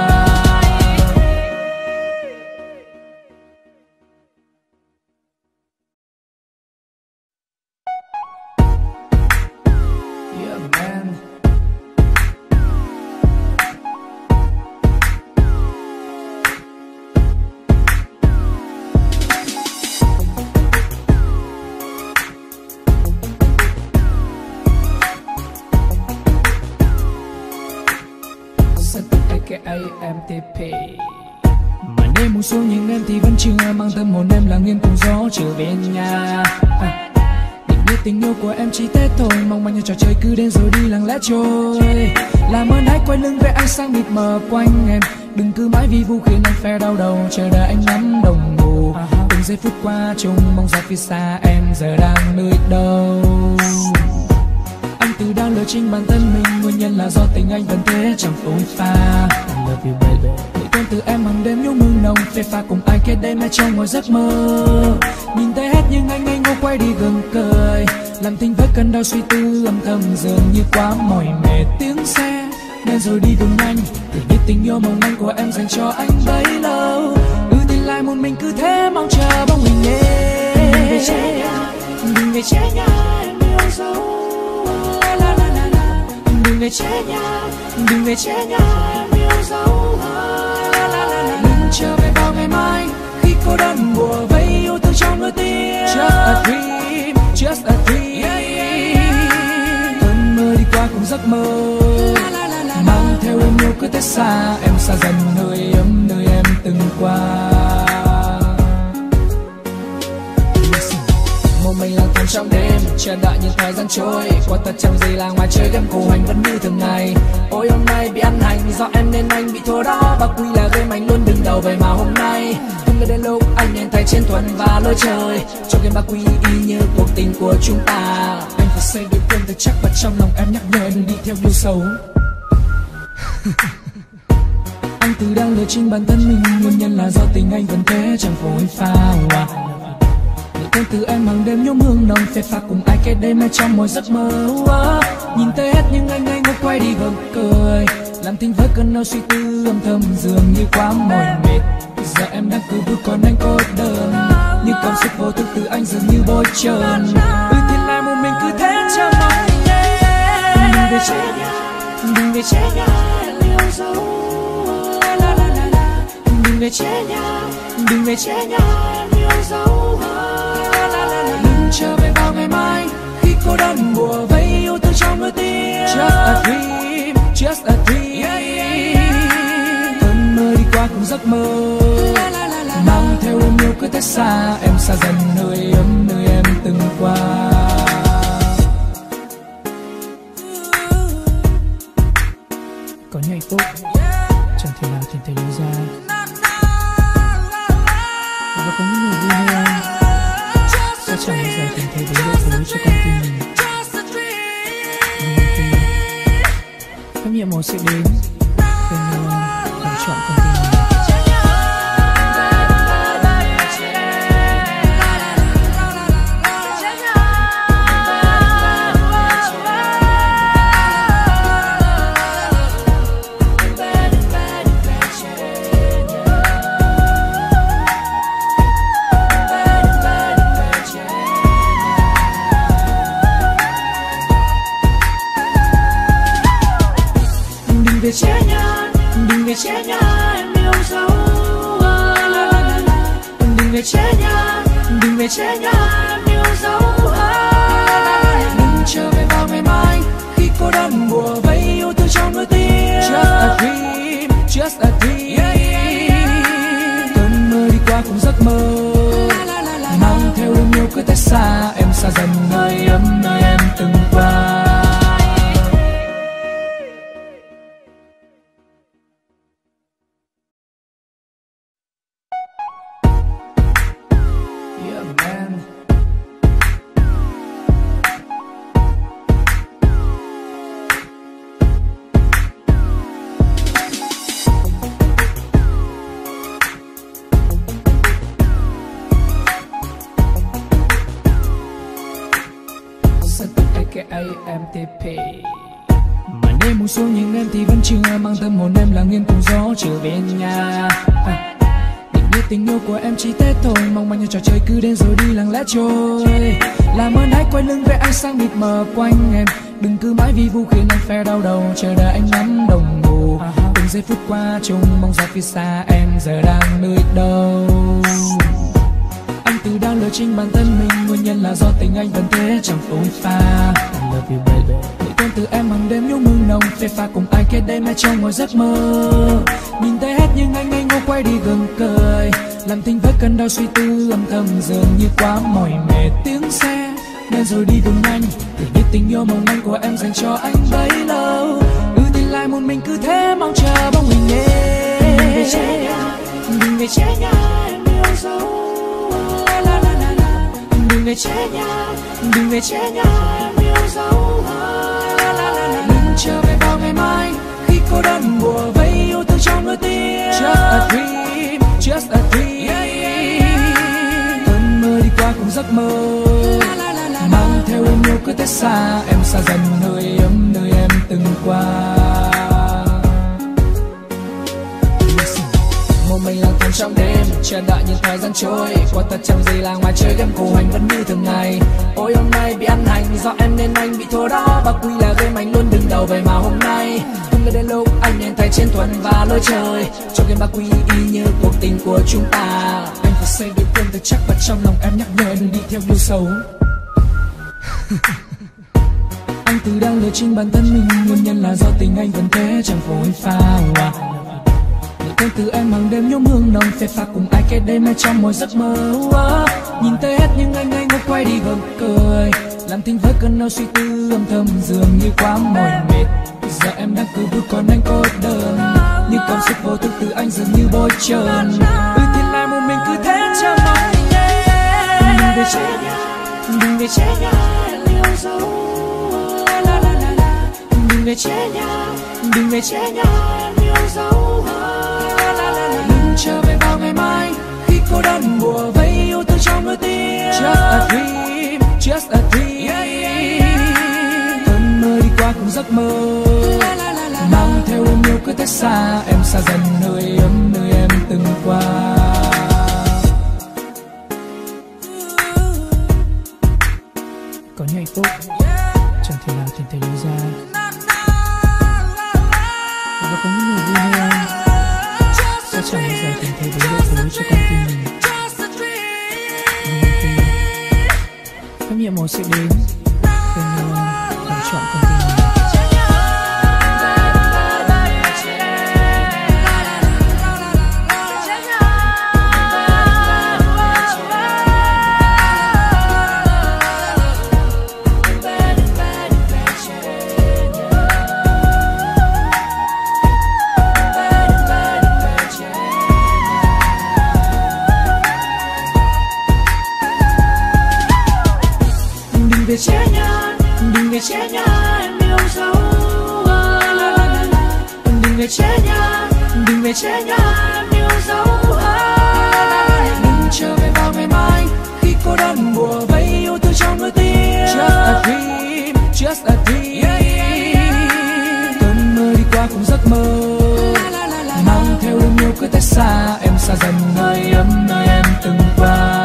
DKAMTP. Màn đêm buông xuống nhưng em thì vẫn chưa mang tâm hồn em lặng yên cùng gió trở về nhà. Định biết tình yêu của em chỉ Tết thôi, mong manh như trò chơi cứ đến rồi đi lặng lẽ trôi. Làm ơn hãy quay lưng về ánh sáng mịt mờ quanh em, đừng cứ mãi vi vu khiến anh phải đau đầu chờ đợi anh ngắm đồng hồ. Từng giây phút qua trông mong ra phía xa em giờ đang nơi đâu. Anh từ đang lừa chính bản thân mình, nguyên nhân là do tình anh vẫn thế chẳng phôi pha. I love you baby. tên từ em hàng đêm nhớ mưa nồng phê pha cùng ai kết đêm hay trong mọi giấc mơ. Nhìn thấy hết nhưng anh ngây ngô quay đi gượng cười, làm tình với cơn đau suy tư âm thầm dường như quá mỏi mệt. Tiếng xe nên rồi đi cùng anh, để biết tình yêu mong manh của em dành cho anh bấy lâu. Thì lại một mình cứ thế mong chờ bóng hình nhé. Đừng về che nhà, đừng về che nhà em yêu dấu. Đừng về che nhà, đừng về che nhà em yêu dấu. Đừng trở về vào ngày mai khi cô đơn mùa vây yêu thương trong đôi tim. Just a dream, just a dream. Cơn mơ đi qua cùng giấc mơ, mang theo em yêu cứ thế xa em, xa dần nơi ấm nơi em từng qua. Một mình lang thang trong đêm, chờ đợi những thời gian trôi qua, ta chẳng gì là ngoài chơi game cổ hành vẫn như thường ngày. Ôi hôm nay bị ăn hành do em nên anh bị thua đó, và quy là game anh luôn đứng đầu vậy mà hôm nay từng đến lúc anh nên thay chiến thuật và lối chơi cho game ba quy y như cuộc tình của chúng ta. Anh phải xây được quên thật chắc và trong lòng em nhắc nhở đừng đi theo điều xấu. Anh từ đang lựa chính bản thân mình, nguyên nhân là do tình anh vẫn thế chẳng phôi pha. Tên từ em hàng đêm nhớ mương nồng phê pha cùng ai kết đêm hay trong mỗi giấc mơ. Nhìn thấy hết nhưng anh ngây ngô quay đi gượng cười, làm tình với cơn đau suy tư âm thầm dường như quá mỏi mệt. Giờ em đang cứ bước còn anh cô đơn, nhưng cảm xúc vô thức từ anh dường như bôi trơn. Thì lại một mình cứ thế chờ mong nhé. Đừng về che nhà, đừng về che nhà em yêu dấu. Đừng về che nhà, đừng về che nhà em yêu dấu. Đừng trở về vào ngày mai khi cô đơn mùa vây yêu thương trong đôi tim. Just a dream, just a dream. Cơn mơ đi qua cùng giấc mơ, mang theo em yêu cứ thế xa em, xa dần nơi ấm nơi em từng qua. Có những hạnh phúc chẳng thể nào tìm thấy lối ra, và có những người vui như anh sẽ chẳng bao giờ tìm thấy đúng độ phối cho con tim mình. Nhưng một khi các nhiệm màu sẽ đến, bên nhau lựa chọn con tim mình. Đừng về che nhà, đừng về che nhà em yêu dấu. Đừng về che nhà, đừng về che nhà em yêu dấu. Đừng trở về vào ngày mai khi cô đơn mùa vây yêu thương trong đôi tim. Just a dream, just a dream. Cơn mơ đi qua cùng giấc mơ, mang theo em yêu cứ thế xa em, xa dần nơi ấm nơi em từng qua. AMTP mà đêm buông xuống nhưng em thì vẫn chưa mang tâm hồn em lặng yên cùng gió trở về nhà. Định biết tình yêu của em chỉ thế thôi, mong manh như trò chơi cứ đến rồi đi lặng lẽ trôi. Làm ơn hãy quay lưng với ánh sáng mịt mờ quanh em, đừng cứ mãi vi vu khiến anh phải đau đầu chờ đợi anh ngắm đồng hồ. Từng giây phút qua trông mong ra phía xa em giờ đang nơi đâu. Anh từ đang lựa chính bản thân mình, nguyên nhân là do tình anh vẫn thế chẳng phôi pha. I love you baby. Mỗi tên từ em hàng đêm nhớ mưa nồng phê pha cùng ai kết đêm hay trong mọi giấc mơ. Nhìn thấy hết nhưng anh ngây ngô quay đi gượng cười, làm tình với cơn đau suy tư âm thầm dường như quá mỏi mệt. Tiếng xe nên rồi đi cùng anh, để biết tình yêu mong manh của em dành cho anh bấy lâu. Thì lại một mình cứ thế mong chờ bóng hình nhé. Đừng về che nhà, đừng về che nhà em yêu dấu. Đừng về che nhà, đừng về che nhà em yêu dấu. Đừng trở về vào ngày mai khi cô đơn mùa vây yêu thương trong đôi tim. Just xa, em xa dần hơi ấm nơi em từng qua. Một mình lang thang trong đêm, chờ đợi những thời gian trôi qua, thật chẳng gì là ngoài chơi game cổ hành vẫn như thường ngày. Ôi hôm nay bị ăn hành do em nên anh bị thua đó, và quy là game anh luôn đứng đầu vậy mà hôm nay không ngờ đến lúc anh nhận thấy chiến thuật và lối chơi cho game ba quy y như cuộc tình của chúng ta. Anh phải xây được quên thật chắc và trong lòng em nhắc nhở đừng đi theo điều xấu. Anh tự đang lựa chính bản thân mình, nguyên nhân là do tình anh vẫn thế chẳng phôi pha. Tên từ em hàng đêm nhốm hương nồng phê pha cùng ai kết đêm nay trong mỗi giấc mơ. Nhìn tới hết nhưng anh ngây ngốc quay đi gượng cười, làm thinh với cơn đau suy tư âm thầm dường như quá mỏi mệt. Giờ em đang cứ vui còn anh cô đơn, nhưng cảm xúc vô thức từ anh dường như bôi trơn. Thì lại một mình cứ thế chờ mong. Đừng về che nhà, đừng về che nhà liêu dấu. Đừng về che nhà, đừng về che nhà liêu dấu. Đừng chờ về vào ngày mai khi cô đơn mùa vây yêu thương trong đôi tim. Just a dream, just a dream. Cơn mơ đi qua cùng giấc mơ, mang theo ôm yêu cứ thế xa, em xa dần hơi ấm nơi em từng qua. Có những hạnh phúc chẳng thể nào tìm thấy lối ra, và có những người vui như anh sẽ chẳng bao giờ tìm thấy đúng độ phối cho con tim mình. Nhưng anh tin phép nhiệm màu sẽ đến từng người làm chọn con tim mình. Đừng về che nhà, đừng về che nhà em yêu dấu. Đừng về che nhà, đừng về che nhà em yêu dấu. Đừng chờ về vào ngày mai khi cô đơn mùa vây yêu thương trong đôi tim. Just a dream, just a dream. Cơn mơ đi qua cùng giấc mơ, mang theo ôm yêu cứ thế xa, em xa dần hơi ấm nơi em từng qua.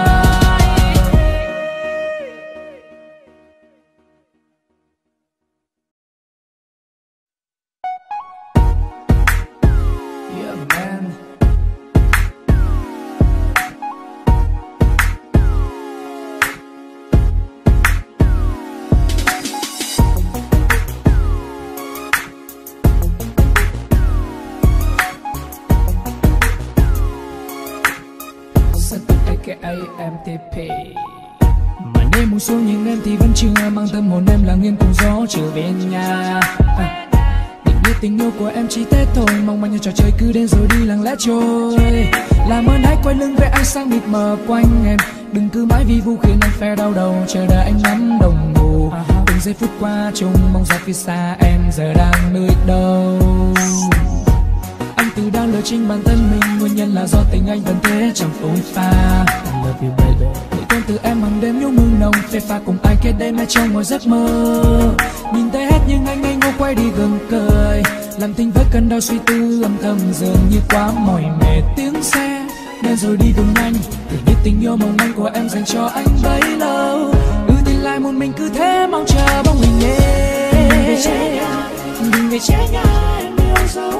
AMTP mà đêm buông xuống nhưng em thì vẫn chưa mang tâm hồn em lặng yên cùng gió trở về nhà. Định biết tình yêu của em chỉ thế thôi, mong manh như trò chơi cứ đến rồi đi lặng lẽ trôi. Làm ơn hãy quay lưng về anh sang mịt mờ quanh em, đừng cứ mãi vi vu khiến anh phải đau đầu chờ đợi anh ngắm đồng hồ. Từng giây phút qua trông mong ra phía xa em giờ đang nơi đâu. Anh tự đang lựa chính bản thân mình, nguyên nhân là do tình anh vẫn thế chẳng phôi pha. I love you baby. Mỗi tên từ em hàng đêm nhốm hương nồng phê pha cùng ai kết đêm nay trong mỗi giấc mơ. Nhìn thấy hết nhưng anh ngây ngốc quay đi gượng cười, làm thinh với cơn đau suy tư âm thầm dường như quá mỏi mệt. Tiếng xe nên rồi đi cùng anh, để biết tình yêu mong manh của em dành cho anh bấy lâu. Thì lại một mình cứ thế mong chờ bóng hình nhé. Đừng về che nhà, đừng về che nhà em yêu dấu.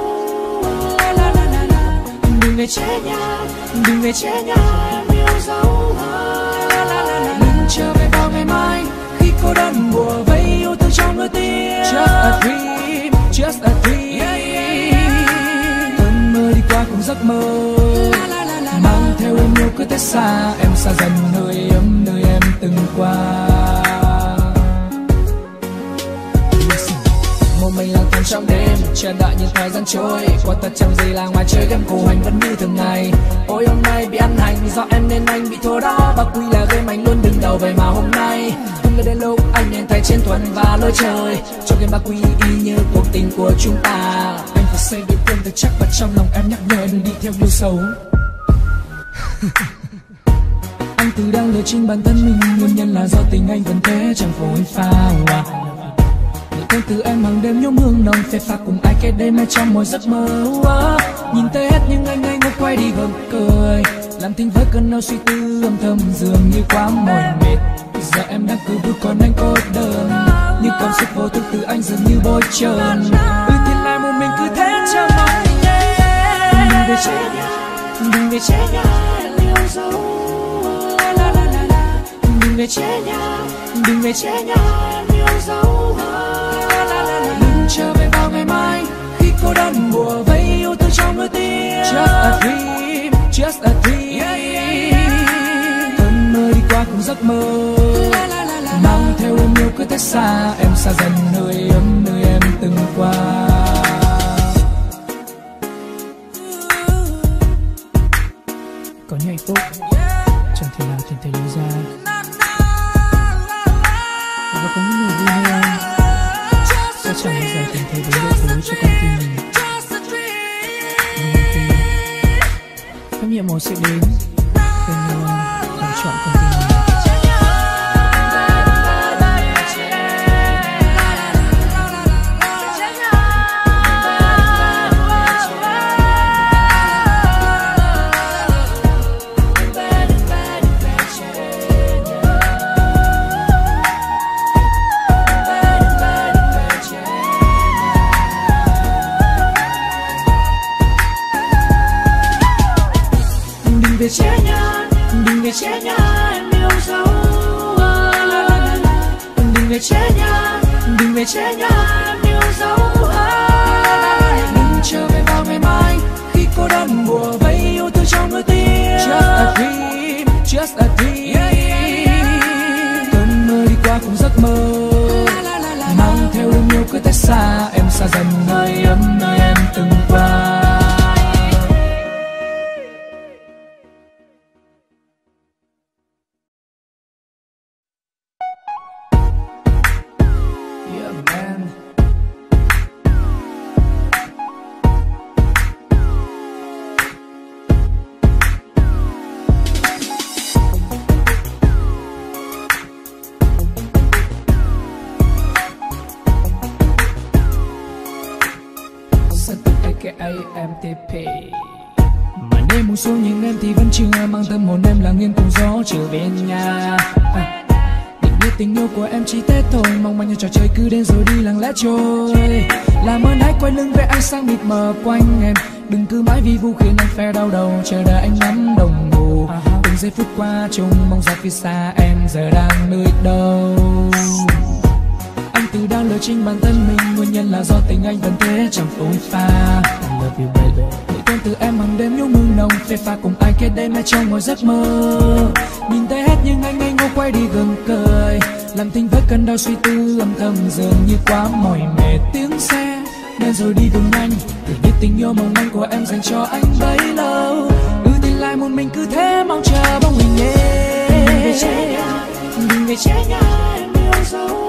Đừng về che nhà, đừng về che nhà em yêu dấu. Đừng chờ về vào ngày mai khi cô đơn mùa vây yêu thương trong đôi tim. Just a dream, just a dream. Cơn mơ đi qua cùng giấc mơ, mang theo ôm yêu cứ thế xa, em xa dần hơi ấm nơi em từng qua. Một mình lang thang trong đêm, chờ đợi những thời gian trôi qua, thật chẳng gì là ngoài chơi game cổ hành vẫn như thường ngày. Ôi hôm nay bị ăn hành do em nên anh bị thua đó, và quy là game anh luôn đứng đầu vậy mà hôm nay không ngờ đến lúc anh nhận thấy chiến thuật và lối chơi cho game ba quy y như cuộc tình của chúng ta. Anh phải xây được quên thật chắc và trong lòng em nhắc nhở đừng đi theo điều xấu. Anh tự đang lừa chính bản thân mình, nguyên nhân là do tình anh vẫn thế chẳng phôi pha. Những tên từ em hàng đêm nhốm hương nồng phê pha cùng ai kết đêm hay trong mỗi giấc mơ. Nhìn thấy hết nhưng anh ngốc quay đi gượng cười, làm thinh với cơn đau suy tư âm thầm dường như quá mỏi mệt. Giờ em đang cứ vui còn anh cô đơn, nhưng cảm xúc vô thức từ anh dường như bôi trơn. Thì lại một mình cứ thế chờ mong. Đừng về chế nhá, đừng về chế nhá, yêu dấu. Đừng về chế nhá, đừng về chế nhá, yêu dấu. Đừng trở về vào ngày mai khi cô đơn bùa vây yêu thương trong đôi tim. Just a dream, just a dream. Cơn mơ đi qua cùng giấc mơ, mang theo ôm yêu cứ cách xa em, xa dần nơi ấm nơi em từng qua. Có những hạnh phúc chẳng thể nào tìm thấy lối ra, và có những người vui như anh sẽ chẳng bao giờ tìm thấy đúng độ phối cho con tim mình. Nhưng anh tin phép nhiệm màu sẽ đến khi anh làm chọn con tim mình. Đừng về chế nhá, đừng về chế nhá, em yêu dấu. Đừng về chế nhá, đừng về chế nhá, em yêu dấu. Đừng trở về vào ngày mai khi cô đơn bùa vây yêu thương trong đôi tim. Just a dream, just a dream. Cơn mơ đi qua cùng giấc mơ, mang theo ôm yêu cứ cách xa em, xa dần nơi ấm nơi em từng qua. AMTP màn đêm buông xuống nhưng em thì vẫn chưa mang tâm hồn em lặng yên cùng gió trở về nhà. Định biết tình yêu của em chỉ thế thôi, mong manh như trò chơi cứ đến rồi đi lặng lẽ trôi. Làm ơn hãy quay lưng với ánh sáng mịt mờ quanh em, đừng cứ mãi vi vu khiến anh phải đau đầu chờ đợi anh ngắm đồng hồ. Từng giây phút qua trông mong ra phía xa em giờ đang nơi đâu. Anh từ đang lừa chính bản thân mình, nguyên nhân là do tình anh vẫn thế chẳng phôi pha. I love you baby. Những tên từ em hàng đêm nhốm hương nồng phê pha cùng ai kết đêm hay trong mỗi giấc mơ. Nhìn thấy hết nhưng anh ngốc quay đi gượng cười, làm thinh với cơn đau suy tư âm thầm dường như quá mỏi mệt. Tiếng xe nên rồi đi cùng anh, để biết tình yêu mong manh của em dành cho anh bấy lâu. Thì lại một mình cứ thế mong chờ bóng mình nhé. Đừng về chế nhá, đừng về chế nhá, em yêu dấu.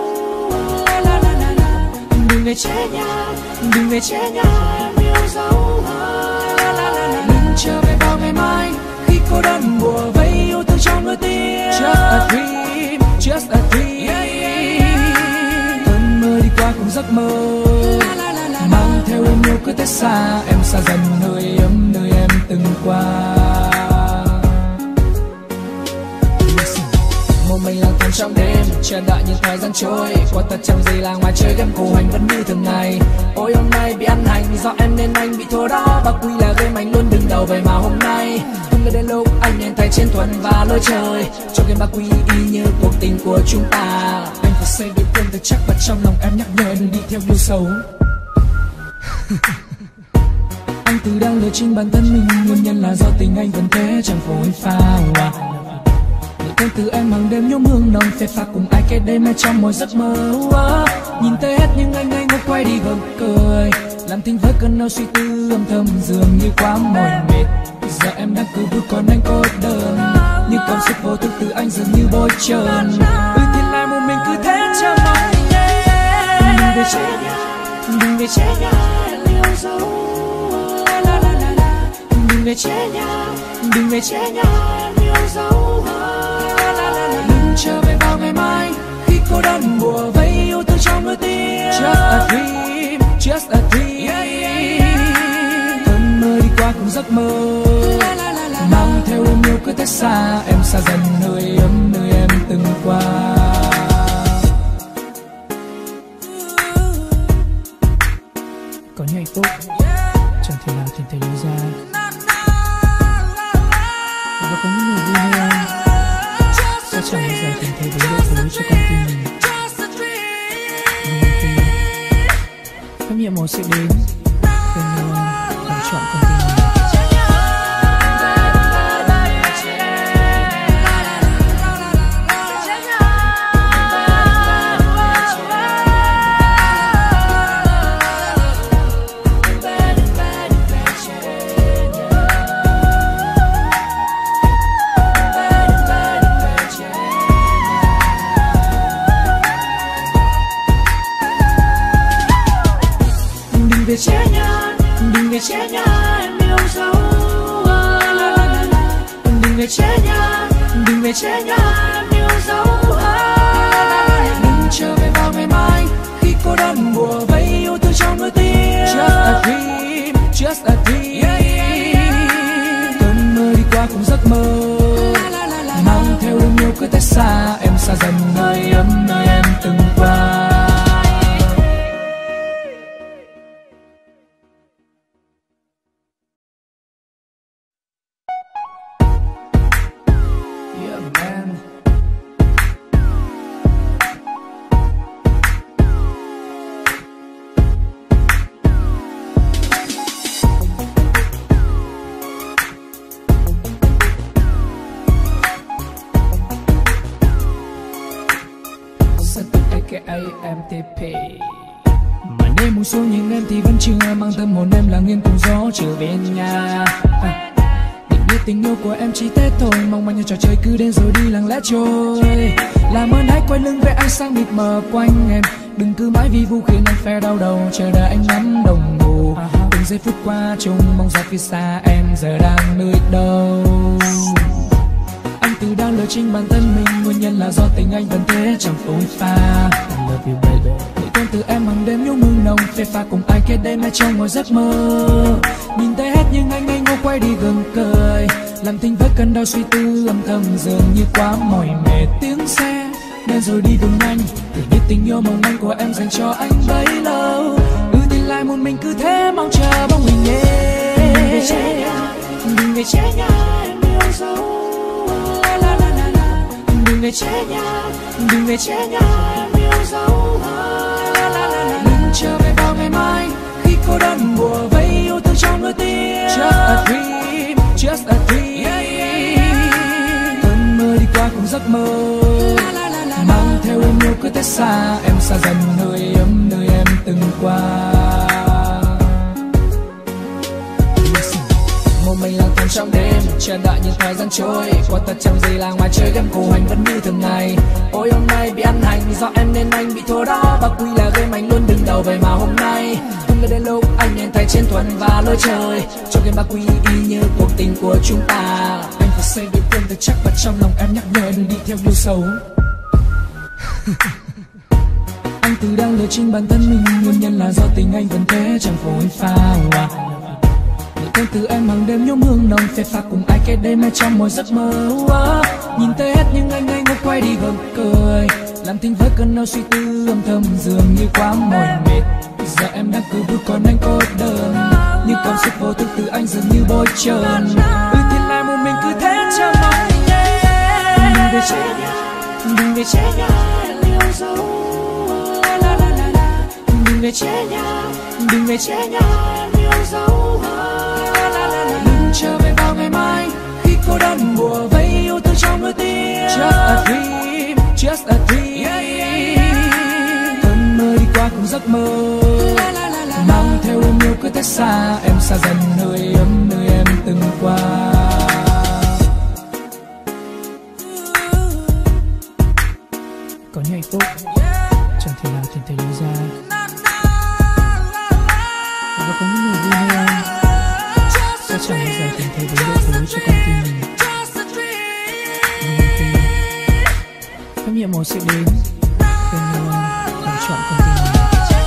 Đừng về chế nhá, đừng về chế nhá, em yêu dấu. Đừng trở về vào ngày mai khi cô đơn bùa vây yêu thương trong đôi tim. Just a dream, just a dream. Cơn mơ đi qua cùng giấc mơ, mang theo ôm yêu cứ thế xa em, xa dần nơi ấm nơi em từng qua. Một mình lang thang trong đêm chờ đợi những thời gian trôi qua, thật chẳng gì là ngoài chơi game cổ hành vẫn như thường ngày. Ôi hôm nay bị ăn hành do em nên anh bị thua đó, và quy là game anh luôn đứng đầu vậy mà hôm nay không ngờ đến lúc anh nên thay chiến thuật và lối chơi cho game ba quy y như cuộc tình của chúng ta. Anh phải xây được quên thật chắc và trong lòng em nhắc nhở đừng đi theo điều xấu. Anh từ đang lừa chính bản thân mình, nguyên nhân là do tình anh vẫn thế chẳng phôi pha. Tên từ em hàng đêm nhốm hương nồng phê pha cùng ai kết đêm hay trong mỗi giấc mơ. Nhìn thấy hết nhưng anh ngốc quay đi gượng cười, làm thinh với cơn đau suy tư âm thầm dường như quá mỏi mệt. Giờ em đang cứ vui còn anh cô đơn, nhưng cảm xúc vô thức từ anh dường như bôi trơn. Thì lại một mình cứ thế chờ mong. Đừng về chế nhá, đừng về chế nhá, yêu dấu. Đừng về chế nhá, đừng về chế nhá, yêu dấu. Đừng trở về vào ngày mai khi cô đơn bủa vây yêu thương trong đôi tim. Just a dream, just a dream. Cơn mơ đi qua cùng giấc mơ, mang theo ôm yêu cứ thế xa. Em xa dần nơi ấm nơi em từng qua. Có những hạnh phúc chẳng thể nào tìm thấy lối ra, và có những niềm vui như em sẽ chẳng bao giờ tìm thấy đúng độ phối cho con tim mình. Nhưng một khi phép nhiệm màu sẽ đến, bên nhau em chọn con tim mình. Về che nhà, đừng về che nhà em yêu dấu. Đừng về che nhà, đừng về che nhà em yêu dấu. Đừng trở về vào ngày mai khi cô đơn bủa vây yêu thương trong đôi tim. Just a dream, just a dream. Cơn mơ đi qua cùng giấc mơ, mang theo ôm yêu cứ thế xa. Em xa dần nơi ấm nơi em từng qua. AMTP. Màn đêm buông xuống nhưng em thì vẫn chưa mang tâm hồn em lặng yên cùng gió trở về nhà. Định biết tình yêu của em chỉ Tết thôi, mong manh như trò chơi cứ đến rồi đi lặng lẽ trôi. Làm ơn hãy quay lưng về ánh sáng mịt mờ quanh em, đừng cứ mãi vi vu khiến anh phải đau đầu chờ đợi anh ngắm đồng hồ. Từng giây phút qua trông mong ra phía xa em giờ đang nơi đâu. Anh từ đang lựa chinh bản thân mình, nguyên nhân là do tình anh vẫn thế chẳng phôi pha. I love you baby. Nỗi tên từ em hàng đêm nhung mương nồng, phê pha cùng ai kết đêm hay trong mọi giấc mơ. Nhìn thấy hết nhưng anh ngây ngô quay đi gượng cười, làm thinh với cơn đau suy tư âm thầm dường như quá mỏi mệt. Tiếng xe nên rồi đi cùng anh, để biết tình yêu mong manh của em dành cho anh bấy lâu. Thì lại một mình cứ thế mong chờ bóng hình nhé. Đừng về che nhà, đừng về che nhà em yêu dấu. Đừng về che nhà, đừng về che nhà em yêu dấu. Đừng trở về vào ngày mai khi cô đơn bủa vây yêu thương trong đôi tim. Just a dream, just a dream. Cơn mơ đi qua cùng giấc mơ, mang theo ôm yêu cứ thế xa. Em xa dần nơi ấm nơi em từng qua. Một mình lang thang trong đêm, chờ đợi những thời gian trôi qua, thật chẳng gì là ngoài chơi game cổ hành vẫn như thường ngày. Ôi hôm nay bị ăn hành do em nên anh bị thua đó. Và quy là game anh luôn đứng đầu vậy mà hôm nay không ngờ đến lúc anh nhận tay chiến thuần và lối chơi trong game ba quy y như cuộc tình của chúng ta. Anh phải xây đối phương thật chắc và trong lòng em nhắc nhở đừng đi theo điều xấu. Anh từ đang lựa chinh bản thân mình, nguyên nhân là do tình anh vẫn thế chẳng phôi pha. Tên từ em hàng đêm nhốm hương nồng, phê pha cùng ai kết đêm hay trong mỗi giấc mơ. Nhìn thấy hết nhưng anh ngây ngốc quay đi gượng cười, làm thinh với cơn đau suy tư âm thầm dường như quá mỏi mệt. Giờ em đang cứ vui còn anh cô đơn, nhưng cảm xúc vô thức từ anh dường như bôi trơn. Thì lại một mình cứ thế chờ mong nhé. Đừng về che nhà, đừng về che nhà em yêu dấu. Đừng về che nhà, đừng về che nhà em yêu dấu. Đừng trở về vào ngày mai khi cô đơn bủa vây yêu thương trong đôi tim. Just a dream, just a dream. Cơn mơ đi qua cùng giấc mơ, mang theo ôm yêu cứ thế xa. Em xa dần nơi ấm nơi em từng qua. Có những hạnh phúc chẳng thể nào tìm thấy lối ra, và có những niềm vui như em sẽ chẳng bao giờ tìm thấy đúng độ phối cho con tim mình. ngọt sẽ đến. Tôi yêu em, đừng chọn con tim này.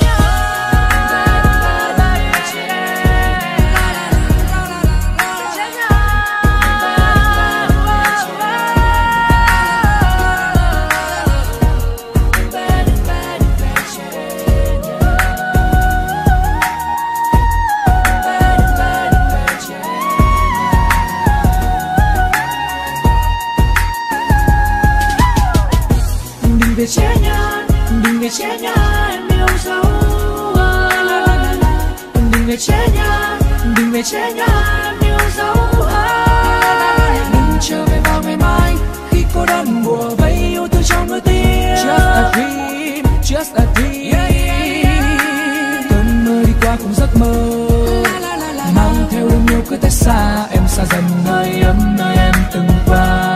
Đừng về che nhà, đừng về che nhà em yêu dấu. Đừng về che nhà, đừng về che nhà em yêu dấu. Đừng trở về vào ngày mai khi cô đơn mùa vây yêu thương trong đôi tim. Just a dream, just a dream. Cơn mơ đi qua cùng giấc mơ, mang theo đêm yêu cứ cách xa em xa dần nơi ấm nơi em từng qua.